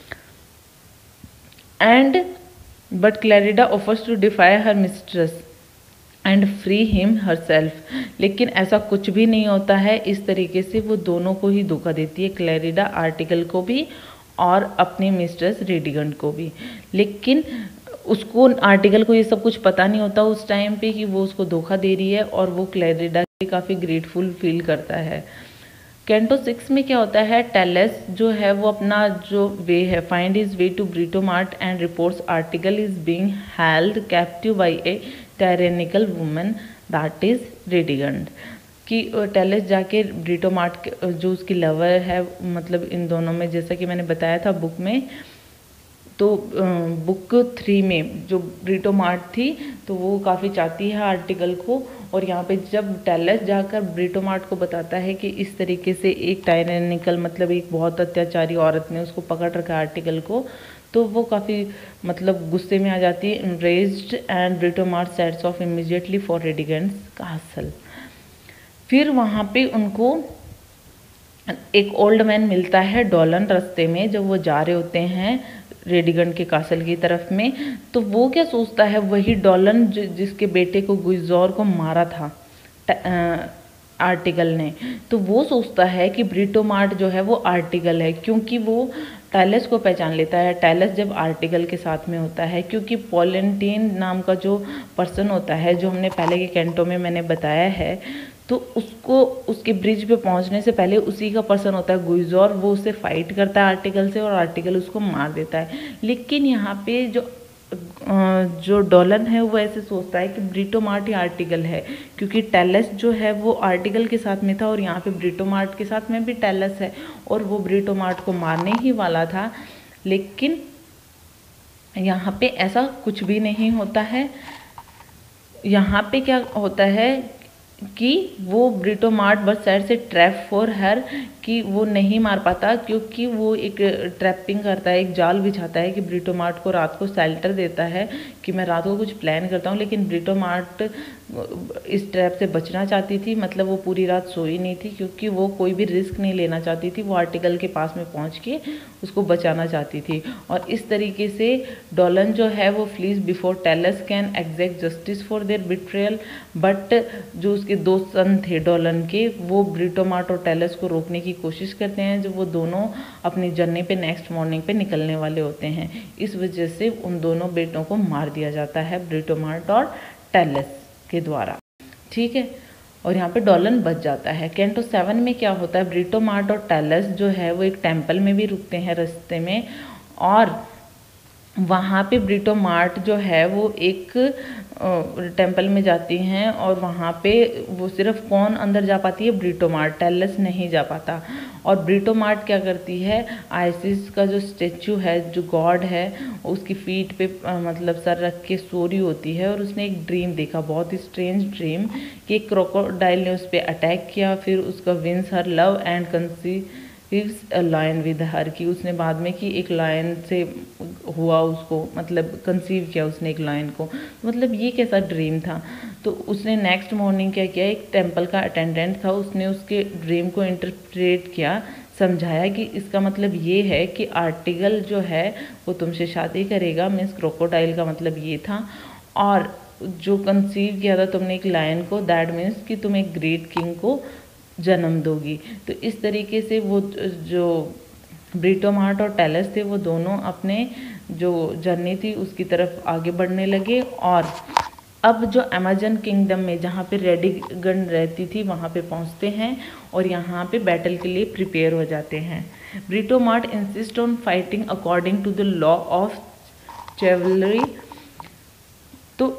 A: And but Clarinda offers to defy her mistress and free him herself, लेकिन ऐसा कुछ भी नहीं होता है। इस तरीके से वो दोनों को ही धोखा देती है, क्लैरिंडा आर्टिकल को भी और अपनी मिस्ट्रेस रेडिगन को भी, लेकिन उसको आर्टिकल को ये सब कुछ पता नहीं होता उस टाइम पे कि वो उसको धोखा दे रही है, और वो क्लैरिंडा के काफ़ी ग्रेटफुल फील करता है। कैंटो सिक्स में क्या होता है, टेलस जो है वो अपना जो वे है, find is way to Britomart and reports Artegall is being held captive by a tyrannical woman that is Radigund, कि टेलस जाके ब्रिटोमार्ट जो उसकी लवर है, मतलब इन दोनों में जैसा कि मैंने बताया था बुक में, तो बुक थ्री में जो ब्रिटोमार्ट थी तो वो काफ़ी चाहती है आर्टिकल को, और यहाँ पे जब टेलस जाकर ब्रिटोमार्ट को बताता है कि इस तरीके से एक टायरेनिकल मतलब एक बहुत अत्याचारी औरत ने उसको पकड़ रखा है आर्टिकल को, तो वो काफ़ी मतलब गुस्से में आ जाती है, enraged, and Britomart sets off immediately for Radigund's castle. फिर वहाँ पे उनको एक ओल्ड मैन मिलता है डॉलन रास्ते में, जब वो जा रहे होते हैं रेडिगन के कासल की तरफ में, तो वो क्या सोचता है, वही डॉलन जिसके बेटे को गुइजोर को मारा था आर्टिकल ने, तो वो सोचता है कि ब्रिटोमार्ट जो है वो आर्टिकल है, क्योंकि वो टैलस को पहचान लेता है। टैलस जब आर्टिकल के साथ में होता है, क्योंकि पॉलेंटाइन नाम का जो पर्सन होता है, जो हमने पहले के कैंटो में मैंने बताया है, तो उसको उसके ब्रिज पे पहुंचने से पहले उसी का पर्सन होता है गुइजोर, वो उससे फाइट करता है आर्टिकल से और आर्टिकल उसको मार देता है। लेकिन यहाँ पे जो जो डॉलन है वो ऐसे सोचता है कि ब्रिटोमार्ट ही आर्टिकल है, क्योंकि टैलस जो है वो आर्टिकल के साथ में था और यहाँ पे ब्रिटोमार्ट के साथ में भी टैलस है और वो ब्रिटोमार्ट को मारने ही वाला था। लेकिन यहाँ पे ऐसा कुछ भी नहीं होता है। यहाँ पे क्या होता है कि वो ब्रिटोमार्ट बस साइड से ट्रैप फॉर हर, कि वो नहीं मार पाता, क्योंकि वो एक ट्रैपिंग करता है, एक जाल बिछाता है कि ब्रिटोमार्ट को रात को शेल्टर देता है कि मैं रात को कुछ प्लान करता हूँ। लेकिन ब्रिटोमार्ट इस ट्रैप से बचना चाहती थी, मतलब वो पूरी रात सोई नहीं थी, क्योंकि वो कोई भी रिस्क नहीं लेना चाहती थी। वो आर्टिकल के पास में पहुँच के उसको बचाना चाहती थी। और इस तरीके से डॉलन जो है वो flees before Talus can exact justice for their betrayal. But जो उसके दो सन थे डॉलन के, वो ब्रिटोमार्ट और टैलस को रोकने की कोशिश करते हैं, जो वो दोनों अपनी जर्नी पे नेक्स्ट मॉर्निंग पे निकलने वाले होते हैं। इस वजह से उन दोनों बेटों को मार दिया जाता है ब्रिटोमार्ट और टैलस के द्वारा, ठीक है। और यहाँ पे डॉलन बच जाता है। कैंटो सेवन में क्या होता है, ब्रिटोमार्ट और टैलस जो है वो एक टेम्पल में भी रुकते हैं रास्ते में, और वहाँ पे ब्रिटोमार्ट जो है वो एक टेंपल में जाती हैं और वहाँ पे वो सिर्फ कौन अंदर जा पाती है, ब्रिटोमार्ट, टैलस नहीं जा पाता। और ब्रिटोमार्ट क्या करती है, आइसिस का जो स्टेचू है, जो गॉड है, उसकी फीट पे आ, मतलब सर रख के सो रही होती है। और उसने एक ड्रीम देखा, बहुत ही स्ट्रेंज ड्रीम, कि एक क्रोकोडाइल ने उस पर अटैक किया, फिर उसका wins her love and conceive a lion with her, की उसने बाद में कि एक लायन से हुआ, उसको मतलब कंसीव किया उसने एक लायन को। मतलब ये कैसा ड्रीम था। तो उसने नेक्स्ट मॉर्निंग क्या किया, एक टेंपल का अटेंडेंट था, उसने उसके ड्रीम को इंटरप्रेट किया, समझाया कि इसका मतलब ये है कि आर्टिकल जो है वो तुमसे शादी करेगा, मीन्स क्रोकोडाइल का मतलब ये था। और जो कंसीव किया था तुमने एक लायन को, दैट मीन्स कि तुम एक ग्रेट किंग को जन्म दोगी। तो इस तरीके से वो जो ब्रिटोमार्ट और टैलस थे वो दोनों अपने जो जर्नी थी उसकी तरफ आगे बढ़ने लगे। और अब जो अमेजन किंगडम में जहाँ पे रेडिगन रहती थी वहाँ पे पहुँचते हैं और यहाँ पे बैटल के लिए प्रिपेयर हो जाते हैं। Britomart insist on fighting according to the law of chivalry. तो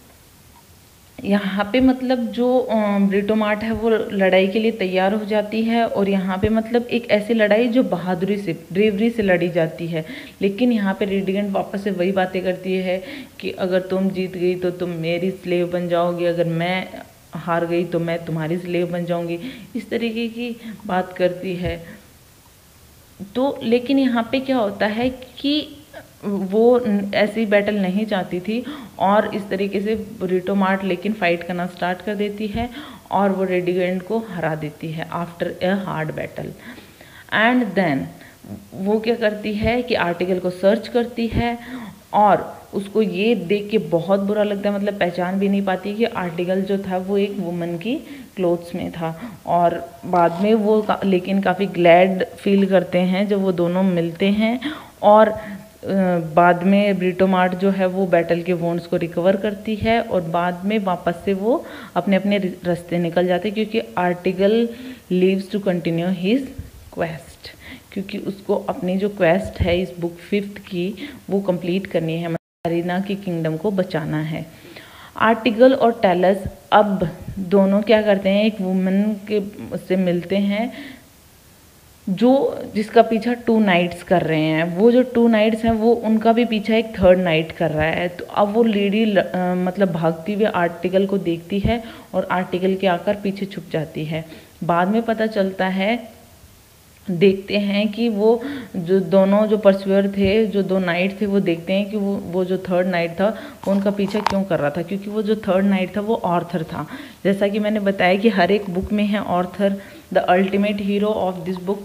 A: यहाँ पे मतलब जो ब्रिटोमार्ट है वो लड़ाई के लिए तैयार हो जाती है, और यहाँ पे मतलब एक ऐसी लड़ाई जो बहादुरी से, ब्रेवरी से लड़ी जाती है। लेकिन यहाँ पे रेडिगेंट वापस से वही बातें करती है कि अगर तुम जीत गई तो तुम मेरी स्लेव बन जाओगी, अगर मैं हार गई तो मैं तुम्हारी स्लेव बन जाऊंगी, इस तरीके की बात करती है। तो लेकिन यहाँ पे क्या होता है कि वो ऐसी बैटल नहीं चाहती थी, और इस तरीके से ब्रिटोमार्ट लेकिन फाइट करना स्टार्ट कर देती है और वो रेडिगेंट को हरा देती है after a hard battle. And then वो क्या करती है कि आर्टिकल को सर्च करती है, और उसको ये देख के बहुत बुरा लगता है, मतलब पहचान भी नहीं पाती कि आर्टिकल जो था वो एक वुमन की क्लोथ्स में था। और बाद में वो का, लेकिन काफ़ी ग्लैड फील करते हैं जब वो दोनों मिलते हैं। और बाद में ब्रिटोमार्ट जो है वो बैटल के वोन्स को रिकवर करती है और बाद में वापस से वो अपने अपने रास्ते निकल जाते हैं, क्योंकि Artegall leaves to continue his quest, क्योंकि उसको अपनी जो क्वेस्ट है इस बुक फिफ्थ की वो कंप्लीट करनी है, अरीना की किंगडम को बचाना है। आर्टिकल और टैलस अब दोनों क्या करते हैं, एक वुमन के से मिलते हैं जो जिसका पीछा टू नाइट्स कर रहे हैं। वो जो टू नाइट्स हैं वो उनका भी पीछा एक थर्ड नाइट कर रहा है। तो अब वो लेडी मतलब भागती हुई आर्टिकल को देखती है और आर्टिकल के आकर पीछे छुप जाती है। बाद में पता चलता है, देखते हैं कि वो जो दोनों जो परस्यूअर थे, जो दो नाइट थे, वो देखते हैं कि वो वो जो थर्ड नाइट था वो उनका पीछा क्यों कर रहा था, क्योंकि वो जो थर्ड नाइट था वो ऑर्थर था। जैसा कि मैंने बताया कि हर एक बुक में है Arthur, the ultimate hero of this book,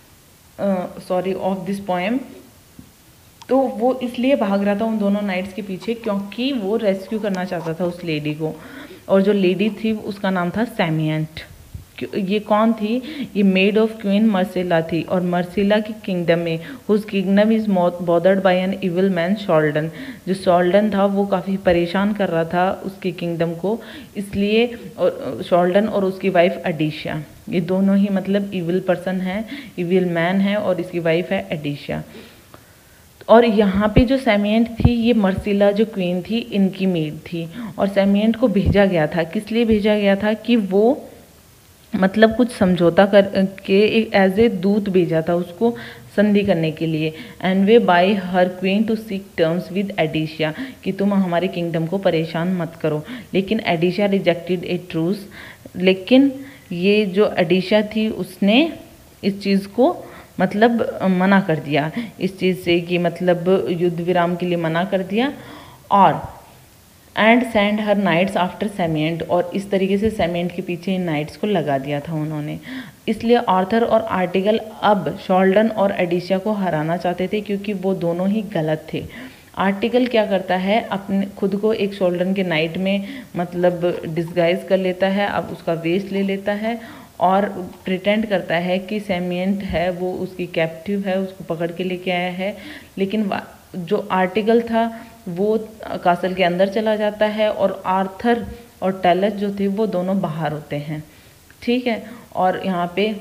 A: sorry of this poem. तो वो इसलिए भाग रहा था उन दोनों नाइट्स के पीछे क्योंकि वो रेस्क्यू करना चाहता था उस लेडी को, और जो लेडी थी उसका नाम था सैमियंट, ये कौन थी? ये मेड ऑफ क्वीन मर्सिला थी, और मर्सिला की किंगडम में whose kingdom is bothered by an evil man Souldan. जो शॉल्डन था वो काफ़ी परेशान कर रहा था उसके किंगडम को, इसलिए शॉल्डन और उसकी वाइफ एडिशिया, ये दोनों ही मतलब इविल पर्सन है, इविल मैन है, और इसकी वाइफ है एडिशिया। और यहाँ पे जो सेमिएंट थी, ये मर्सिला जो क्वीन थी इनकी मेड थी, और सेमिएंट को भेजा गया था, किस लिए भेजा गया था कि वो मतलब कुछ समझौता कर के एक एज ए दूत भेजा था उसको संधि करने के लिए। And way by her queen to seek terms with Adicia, कि तुम हमारे किंगडम को परेशान मत करो। लेकिन एडिशिया रिजेक्टेड ए ट्रूस, लेकिन ये जो एडिशिया थी उसने इस चीज़ को मतलब मना कर दिया, इस चीज़ से कि मतलब युद्ध विराम के लिए मना कर दिया। और and send her knights after Samient, और इस तरीके से सेमिएंट के पीछे इन नाइट्स को लगा दिया था उन्होंने। इसलिए आर्थर और आर्टिगल अब शॉल्डन और एडिशिया को हराना चाहते थे, क्योंकि वो दोनों ही गलत थे। आर्टिगल क्या करता है, अपने खुद को एक शोल्डन के नाइट में मतलब डिस्गाइज कर लेता है, अब उसका वेश ले लेता है और प्रिटेंड करता है कि सेमिएंट है वो उसकी कैप्टिव है, उसको पकड़ के लेके आया है। लेकिन जो आर्टिगल था वो कासल के अंदर चला जाता है, और आर्थर और टेलस जो थे वो दोनों बाहर होते हैं, ठीक है। और यहाँ पे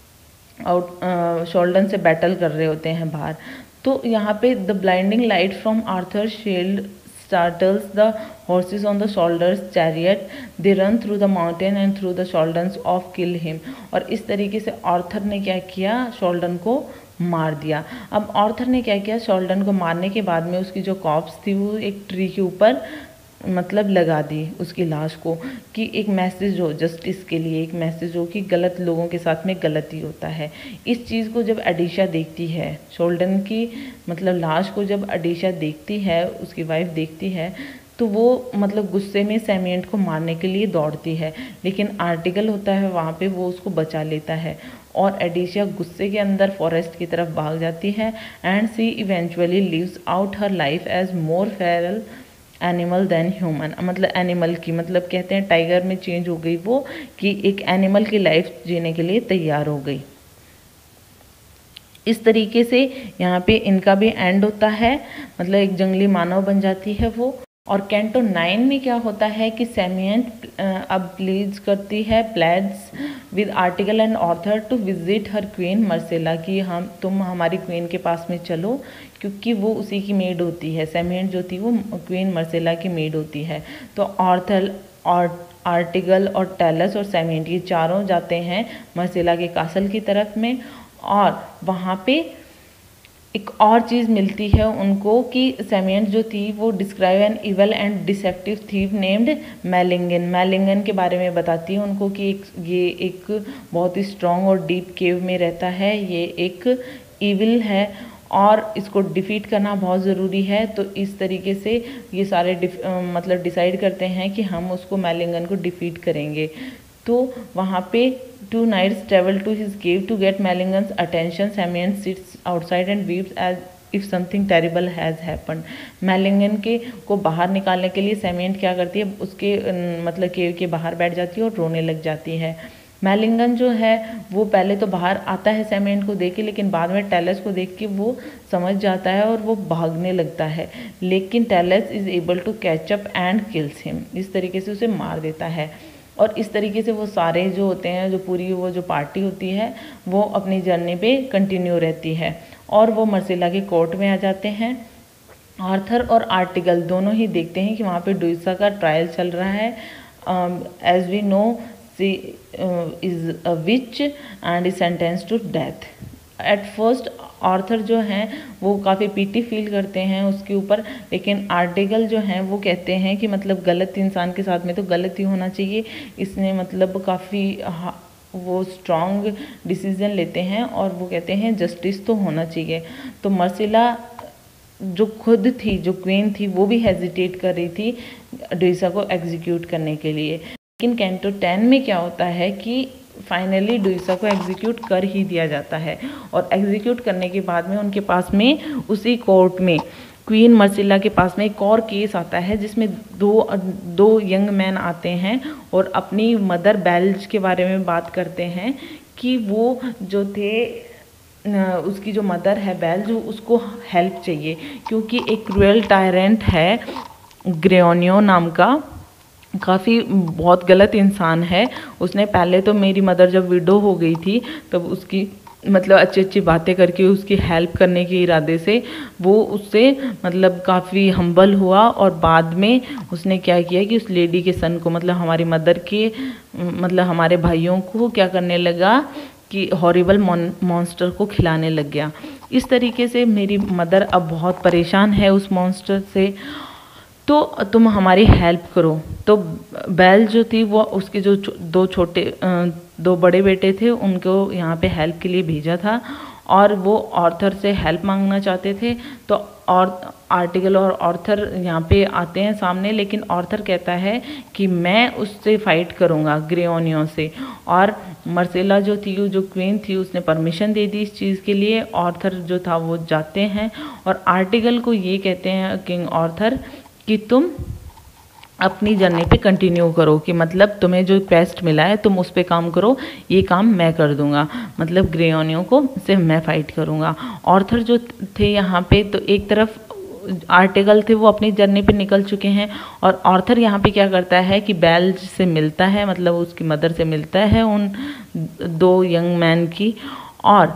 A: आउट शोल्डन से बैटल कर रहे होते हैं बाहर। तो यहाँ पे the blinding light from Arthur shield startles the horses on the shoulders chariot, they run through the mountain and through the shoulders of kill him। और इस तरीके से आर्थर ने क्या किया, शोल्डन को मार दिया। अब आर्थर ने क्या किया, शोल्डन को मारने के बाद में उसकी जो कॉप्स थी वो एक ट्री के ऊपर मतलब लगा दी उसकी लाश को, कि एक मैसेज हो जस्टिस के लिए, एक मैसेज हो कि गलत लोगों के साथ में गलती होता है। इस चीज़ को जब एडिशिया देखती है, शोल्डन की मतलब लाश को जब एडिशिया देखती है, उसकी वाइफ देखती है, तो वो मतलब गुस्से में सेमिएंट को मारने के लिए दौड़ती है। लेकिन आर्टिगल होता है वहाँ पे, वो उसको बचा लेता है, और एडिशिया गुस्से के अंदर फॉरेस्ट की तरफ भाग जाती है। And she eventually lives out her life as more feral animal than human, मतलब एनिमल की मतलब कहते हैं टाइगर में चेंज हो गई वो, कि एक एनिमल की लाइफ जीने के लिए तैयार हो गई। इस तरीके से यहाँ पे इनका भी एंड होता है, मतलब एक जंगली मानव बन जाती है वो। और कैंटो नाइन में क्या होता है कि सेमिएंट अब प्लीज करती है pleads with Artegall and Arthur to visit her queen Mercilla, कि हम तुम हमारी क्वीन के पास में चलो, क्योंकि वो उसी की मेड होती है। सेमिएंट जो थी वो क्वीन मर्सिला की मेड होती है। तो ऑर्थर और आर्टिगल और टेलस और सेमिएंट ये चारों जाते हैं मर्सिला के कासल की तरफ में, और वहाँ पे एक और चीज़ मिलती है उनको कि सेमिएंट जो थी वो describe an evil and deceptive thief named Malengin, Malengin के बारे में बताती है उनको कि एक ये एक बहुत ही स्ट्रॉन्ग और डीप केव में रहता है, ये एक इविल है और इसको डिफीट करना बहुत ज़रूरी है। तो इस तरीके से ये सारे मतलब डिसाइड करते हैं कि हम उसको मैलिंगन को डिफीट करेंगे। तो वहाँ पे two knights travel to his cave to get Malengin's attention, Samient sits outside and weeps as if something terrible has happened. Malengin के को बाहर निकालने के लिए सेमिएंट क्या करती है, उसके मतलब केव के बाहर बैठ जाती है और रोने लग जाती है। मैलिंगन जो है वो पहले तो बाहर आता है सेमिएंट को देख के, लेकिन बाद में टेलस को देख के वो समझ जाता है और वो भागने लगता है, लेकिन Talus is able to catch up and kills him, इस तरीके से उसे मार देता है। और इस तरीके से वो सारे जो होते हैं, जो पूरी वो जो पार्टी होती है वो अपनी जर्नी पे कंटिन्यू रहती है, और वो मर्सिला के कोर्ट में आ जाते हैं। आर्थर और आर्टिगल दोनों ही देखते हैं कि वहाँ पे डुइसा का ट्रायल चल रहा है। As we know she is a witch and is sentenced to death. At first Arthur जो हैं वो काफ़ी पीटी फील करते हैं उसके ऊपर, लेकिन आर्टिगल जो हैं वो कहते हैं कि मतलब गलत इंसान के साथ में तो गलत ही होना चाहिए। इसने मतलब काफ़ी वो स्ट्रॉन्ग डिसीजन लेते हैं और वो कहते हैं जस्टिस तो होना चाहिए। तो मर्सिला जो खुद थी, जो क्वीन थी, वो भी हेजिटेट कर रही थी डुइसा को एग्जीक्यूट करने के लिए। लेकिन कैंटो टेन में क्या होता है कि फाइनली डुइसा को एग्जीक्यूट कर ही दिया जाता है, और एग्जीक्यूट करने के बाद में उनके पास में उसी कोर्ट में क्वीन मर्सिला के पास में एक और केस आता है जिसमें दो दो यंग मैन आते हैं और अपनी मदर बेल्ज के बारे में बात करते हैं कि वो जो थे उसकी जो मदर है बेल्ज, उसको हेल्प चाहिए क्योंकि एक क्रूएल टायरेंट है ग्रेओनियो नाम का, काफ़ी बहुत गलत इंसान है। उसने पहले तो मेरी मदर जब विडो हो गई थी तब उसकी मतलब अच्छी अच्छी बातें करके उसकी हेल्प करने के इरादे से वो उससे मतलब काफ़ी हम्बल हुआ और बाद में उसने क्या किया कि उस लेडी के सन को मतलब हमारी मदर के मतलब हमारे भाइयों को क्या करने लगा कि हॉरिबल मॉन्स्टर को खिलाने लग गया। इस तरीके से मेरी मदर अब बहुत परेशान है उस मॉन्स्टर से, तो तुम हमारी हेल्प करो। तो बेल जो थी वो उसके जो दो छोटे दो बड़े बेटे थे उनको यहाँ पे हेल्प के लिए भेजा था और वो ऑर्थर से हेल्प मांगना चाहते थे। तो और आर्टिकल और ऑर्थर यहाँ पे आते हैं सामने, लेकिन ऑर्थर कहता है कि मैं उससे फाइट करूँगा ग्रेओनियो से, और मर्सिला जो थी जो क्वीन थी उसने परमिशन दे दी इस चीज़ के लिए। ऑर्थर जो था वो जाते हैं और आर्टिकल को ये कहते हैं किंग ऑर्थर कि तुम अपनी जर्नी पे कंटिन्यू करो, कि मतलब तुम्हें जो क्वेस्ट मिला है तुम उस पे काम करो, ये काम मैं कर दूंगा, मतलब ग्रेओनियो को सिर्फ मैं फाइट करूंगा। ऑर्थर जो थे यहाँ पे तो एक तरफ आर्टिकल थे वो अपनी जर्नी पे निकल चुके हैं और ऑर्थर यहाँ पे क्या करता है कि बेल्ज से मिलता है, मतलब उसकी मदर से मिलता है उन दो यंग मैन की, और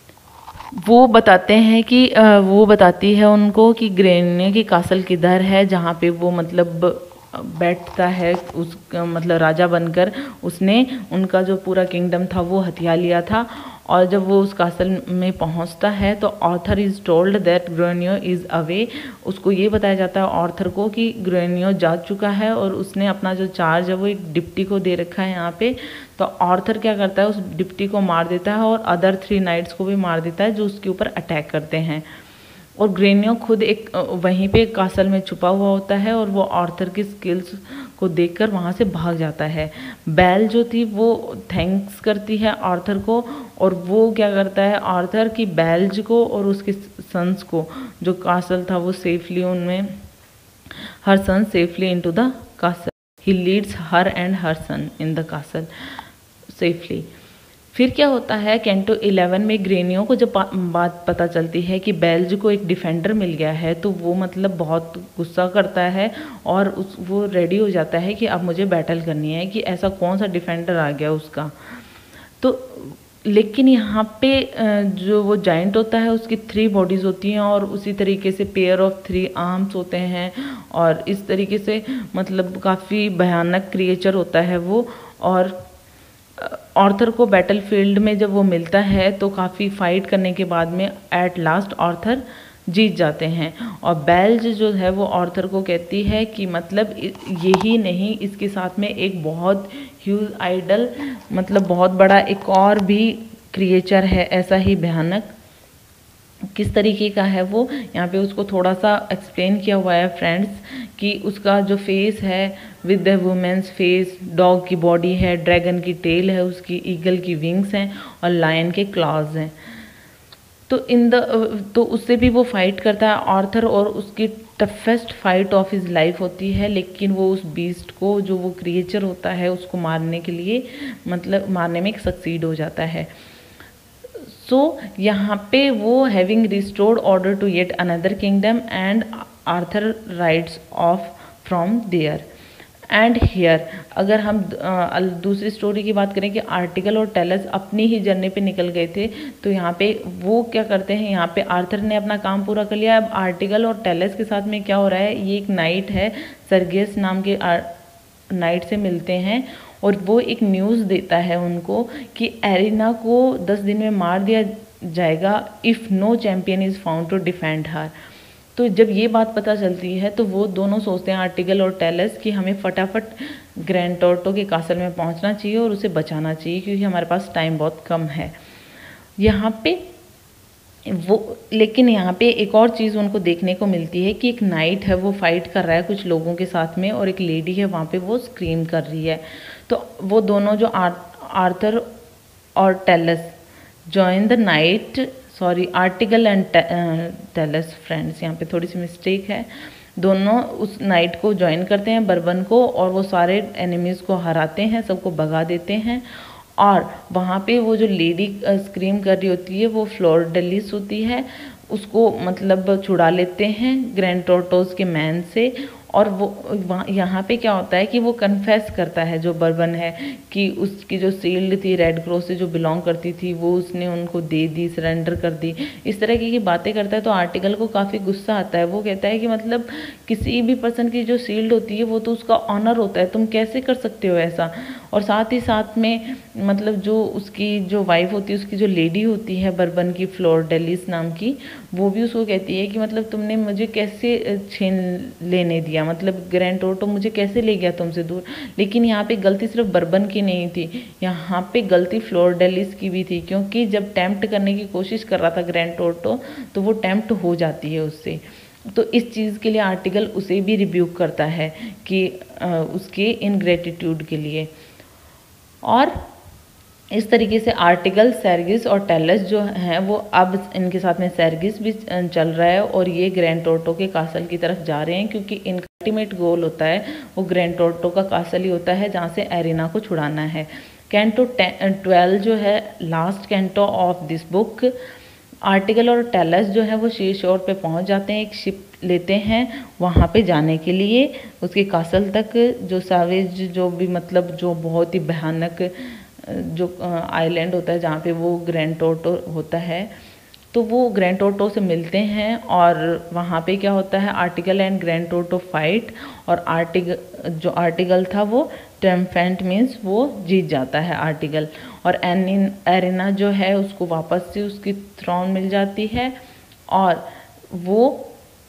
A: वो बताते हैं कि वो बताती है उनको कि ग्रेनियो की कासल किधर है जहाँ पे वो मतलब बैठता है उस मतलब राजा बनकर। उसने उनका जो पूरा किंगडम था वो हथिया लिया था, और जब वो उस कासल में पहुंचता है तो Arthur is told that Geryoneo is away. उसको ये बताया जाता है ऑर्थर को कि ग्रेनियो जा चुका है और उसने अपना जो चार्ज है वो एक डिप्टी को दे रखा है यहाँ पे। तो ऑर्थर क्या करता है उस डिप्टी को मार देता है और अदर थ्री नाइट्स को भी मार देता है जो उसके ऊपर अटैक करते हैं, और ग्रेनियो खुद एक वहीं पे कासल में छुपा हुआ होता है और वो ऑर्थर की स्किल्स को देखकर वहाँ से भाग जाता है। बेल जो थी वो थैंक्स करती है ऑर्थर को, और वो क्या करता है ऑर्थर की बेल्ज को और उसके सन्स को जो कासल था वो सेफली उनमें her son safely into the castle, he leads her and her son in the castle safely. फिर क्या होता है कैंटो इलेवन में ग्रेनियो को जब बात पता चलती है कि बेल्ज को एक डिफेंडर मिल गया है तो वो मतलब बहुत गुस्सा करता है और उस वो रेडी हो जाता है कि अब मुझे बैटल करनी है, कि ऐसा कौन सा डिफेंडर आ गया उसका। तो लेकिन यहाँ पे जो वो जाइंट होता है उसकी थ्री बॉडीज़ होती हैं और उसी तरीके से पेयर ऑफ थ्री आर्म्स होते हैं, और इस तरीके से मतलब काफ़ी भयानक क्रिएचर होता है वो। और ऑर्थर को बैटल फील्ड में जब वो मिलता है तो काफ़ी फाइट करने के बाद में एट लास्ट ऑर्थर जीत जाते हैं, और बेल्ज जो है वो ऑर्थर को कहती है कि मतलब यही नहीं, इसके साथ में एक बहुत ह्यूज आइडल मतलब बहुत बड़ा एक और भी क्रिएचर है ऐसा ही भयानक। किस तरीके का है वो यहाँ पे उसको थोड़ा सा एक्सप्लेन किया हुआ है फ्रेंड्स, कि उसका जो फेस है with the women's face, dog की बॉडी है, ड्रैगन की टेल है उसकी, ईगल की विंग्स हैं और लायन के क्लॉज हैं। तो इन द तो उससे भी वो फाइट करता है ऑर्थर, और उसकी toughest fight of his life होती है, लेकिन वो उस बीस्ट को जो वो क्रिएचर होता है उसको मारने के लिए मतलब मारने में सक्सीड हो जाता है। सो so, यहाँ पे वो having restored order to yet another kingdom and Arthur rides off from there and here. अगर हम दूसरी स्टोरी की बात करें कि आर्टिकल और टेलस अपनी ही जर्नी पे निकल गए थे, तो यहाँ पे वो क्या करते हैं, यहाँ पे आर्थर ने अपना काम पूरा कर लिया। अब आर्टिकल और टेलस के साथ में क्या हो रहा है, ये एक नाइट है सर्गियस नाम के नाइट से मिलते हैं और वो एक न्यूज़ देता है उनको कि एरिना को दस दिन में मार दिया जाएगा if no champion is found to defend her. तो जब ये बात पता चलती है तो वो दोनों सोचते हैं आर्टिकल और टेलस कि हमें फटाफट ग्रैंड टोर्टो के कासल में पहुंचना चाहिए और उसे बचाना चाहिए क्योंकि हमारे पास टाइम बहुत कम है यहाँ पे वो। लेकिन यहाँ पे एक और चीज़ उनको देखने को मिलती है कि एक नाइट है वो फाइट कर रहा है कुछ लोगों के साथ में, और एक लेडी है वहाँ पे वो स्क्रीम कर रही है। तो वो दोनों जो आर, आर्थर और Talus join the knight sorry Artegall and Talus friends, यहाँ पे थोड़ी सी मिस्टेक है। दोनों उस नाइट को ज्वाइन करते हैं बर्बन को, और वो सारे एनिमीज़ को हराते हैं, सबको भगा देते हैं। और वहाँ पे वो जो लेडी स्क्रीम कर रही होती है वो फ्लोर डेलिस होती है, उसको मतलब छुड़ा लेते हैं ग्रैंड टोर्टोस के मैन से। और वो वहाँ यहाँ पे क्या होता है कि वो कन्फेस करता है जो बर्बन है कि उसकी जो शील्ड थी रेड क्रॉस से जो बिलोंग करती थी वो उसने उनको दे दी, सरेंडर कर दी। इस तरह की बातें करता है तो आर्टिकल को काफ़ी गुस्सा आता है। वो कहता है कि मतलब किसी भी पर्सन की जो शील्ड होती है वो तो उसका ऑनर होता है, तुम कैसे कर सकते हो ऐसा। और साथ ही साथ में मतलब जो उसकी जो वाइफ होती है, उसकी जो लेडी होती है बर्बन की, फ्लोर डेलिस नाम की, वो भी उसको कहती है कि मतलब तुमने मुझे कैसे छीन लेने दिया, मतलब ग्रैंड टोर्टो मुझे कैसे ले गया तुमसे दूर। लेकिन यहाँ पे गलती सिर्फ बर्बन की नहीं थी, यहाँ पे गलती फ्लोर डेलिस की भी थी, क्योंकि जब टेम्प्ट करने की कोशिश कर रहा था ग्रैंड टोर्टो तो वो टेम्प्ट हो जाती है उससे। तो इस चीज़ के लिए आर्टिकल उसे भी रिब्यूक करता है कि उसके इनग्रेटिट्यूड के लिए। और इस तरीके से आर्टिकल, सेर्गिस और टेलस जो हैं वो अब इनके साथ में सेर्गिस भी चल रहा है, और ये ग्रैंड टोर्टो के कासल की तरफ जा रहे हैं, क्योंकि इनका अल्टीमेट गोल होता है वो ग्रैंड टोर्टो का कासल ही होता है जहाँ से एरिना को छुड़ाना है। कैंटो ट्वेल्व जो है last canto of this book, Artegall और टेलस जो है वो शी शोर पे पहुंच जाते हैं, एक शिप लेते हैं वहाँ पे जाने के लिए उसके कासल तक, जो सावेज जो भी मतलब जो बहुत ही भयानक जो आइलैंड होता है जहाँ पे वो ग्रैंड टोर्टो होता है। तो वो ग्रैंड टोर्टो से मिलते हैं, और वहाँ पे क्या होता है, Artegall and Grantorto fight, और आर्टिकल जो आर्टिकल था वो ट्रम्फेंट मीन्स वो जीत जाता है आर्टिकल, और एनिन एरिना जो है उसको वापस से उसकी थ्रोन मिल जाती है, और वो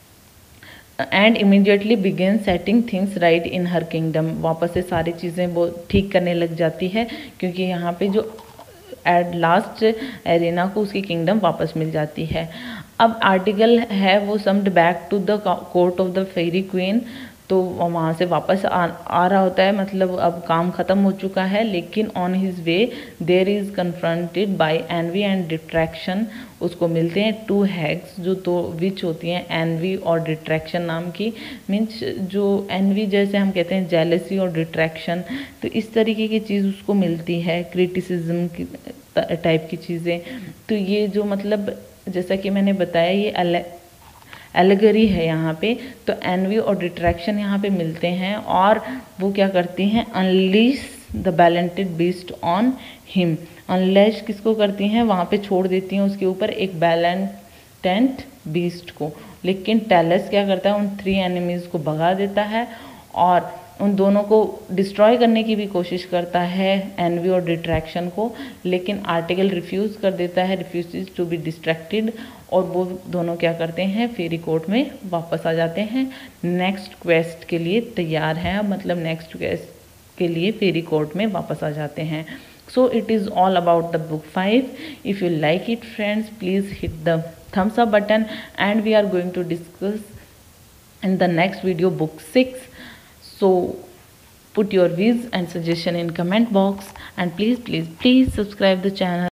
A: and immediately begin setting things right in her kingdom, वापस से सारी चीज़ें वो ठीक करने लग जाती है, क्योंकि यहाँ पे जो एट लास्ट एरिना को उसकी किंगडम वापस मिल जाती है। अब आर्टिकल है वो summoned back to the court of the fairy queen, तो वहाँ से वापस आ, आ रहा होता है, मतलब अब काम ख़त्म हो चुका है। लेकिन on his way there is confronted by envy and detraction, उसको मिलते हैं टू हैग्स जो तो विच होती हैं एनवी और डिट्रैक्शन नाम की। मीन्स जो एनवी जैसे हम कहते हैं जेलसी और डिट्रैक्शन, तो इस तरीके की चीज़ उसको मिलती है, क्रिटिसिज्म की टाइप की चीज़ें। तो ये जो मतलब जैसा कि मैंने बताया ये एलेगरी है यहाँ पे, तो एनवी और डिट्रैक्शन यहाँ पे मिलते हैं, और वो क्या करती हैं, unleash the blatant beast on him, unleash किसको करती हैं, वहाँ पे छोड़ देती हैं उसके ऊपर एक बैलेंटेंट बीस्ट को। लेकिन टेलस क्या करता है, उन थ्री एनिमीज़ को भगा देता है, और उन दोनों को डिस्ट्रॉय करने की भी कोशिश करता है एनवी और डिट्रैक्शन को, लेकिन आर्टिकल रिफ्यूज़ कर देता है, रिफ्यूज़ टू बी डिस्ट्रैक्टेड, और वो दोनों क्या करते हैं, फेरी कोर्ट में वापस आ जाते हैं, नेक्स्ट क्वेस्ट के लिए तैयार हैं, मतलब नेक्स्ट क्वेस्ट के लिए फेरी कोर्ट में वापस आ जाते हैं। So it is all about the book five. If you like it friends, please hit the thumbs up button, and we are going to discuss in the next video book six. So put your views and suggestion in comment box, and please please please subscribe the channel.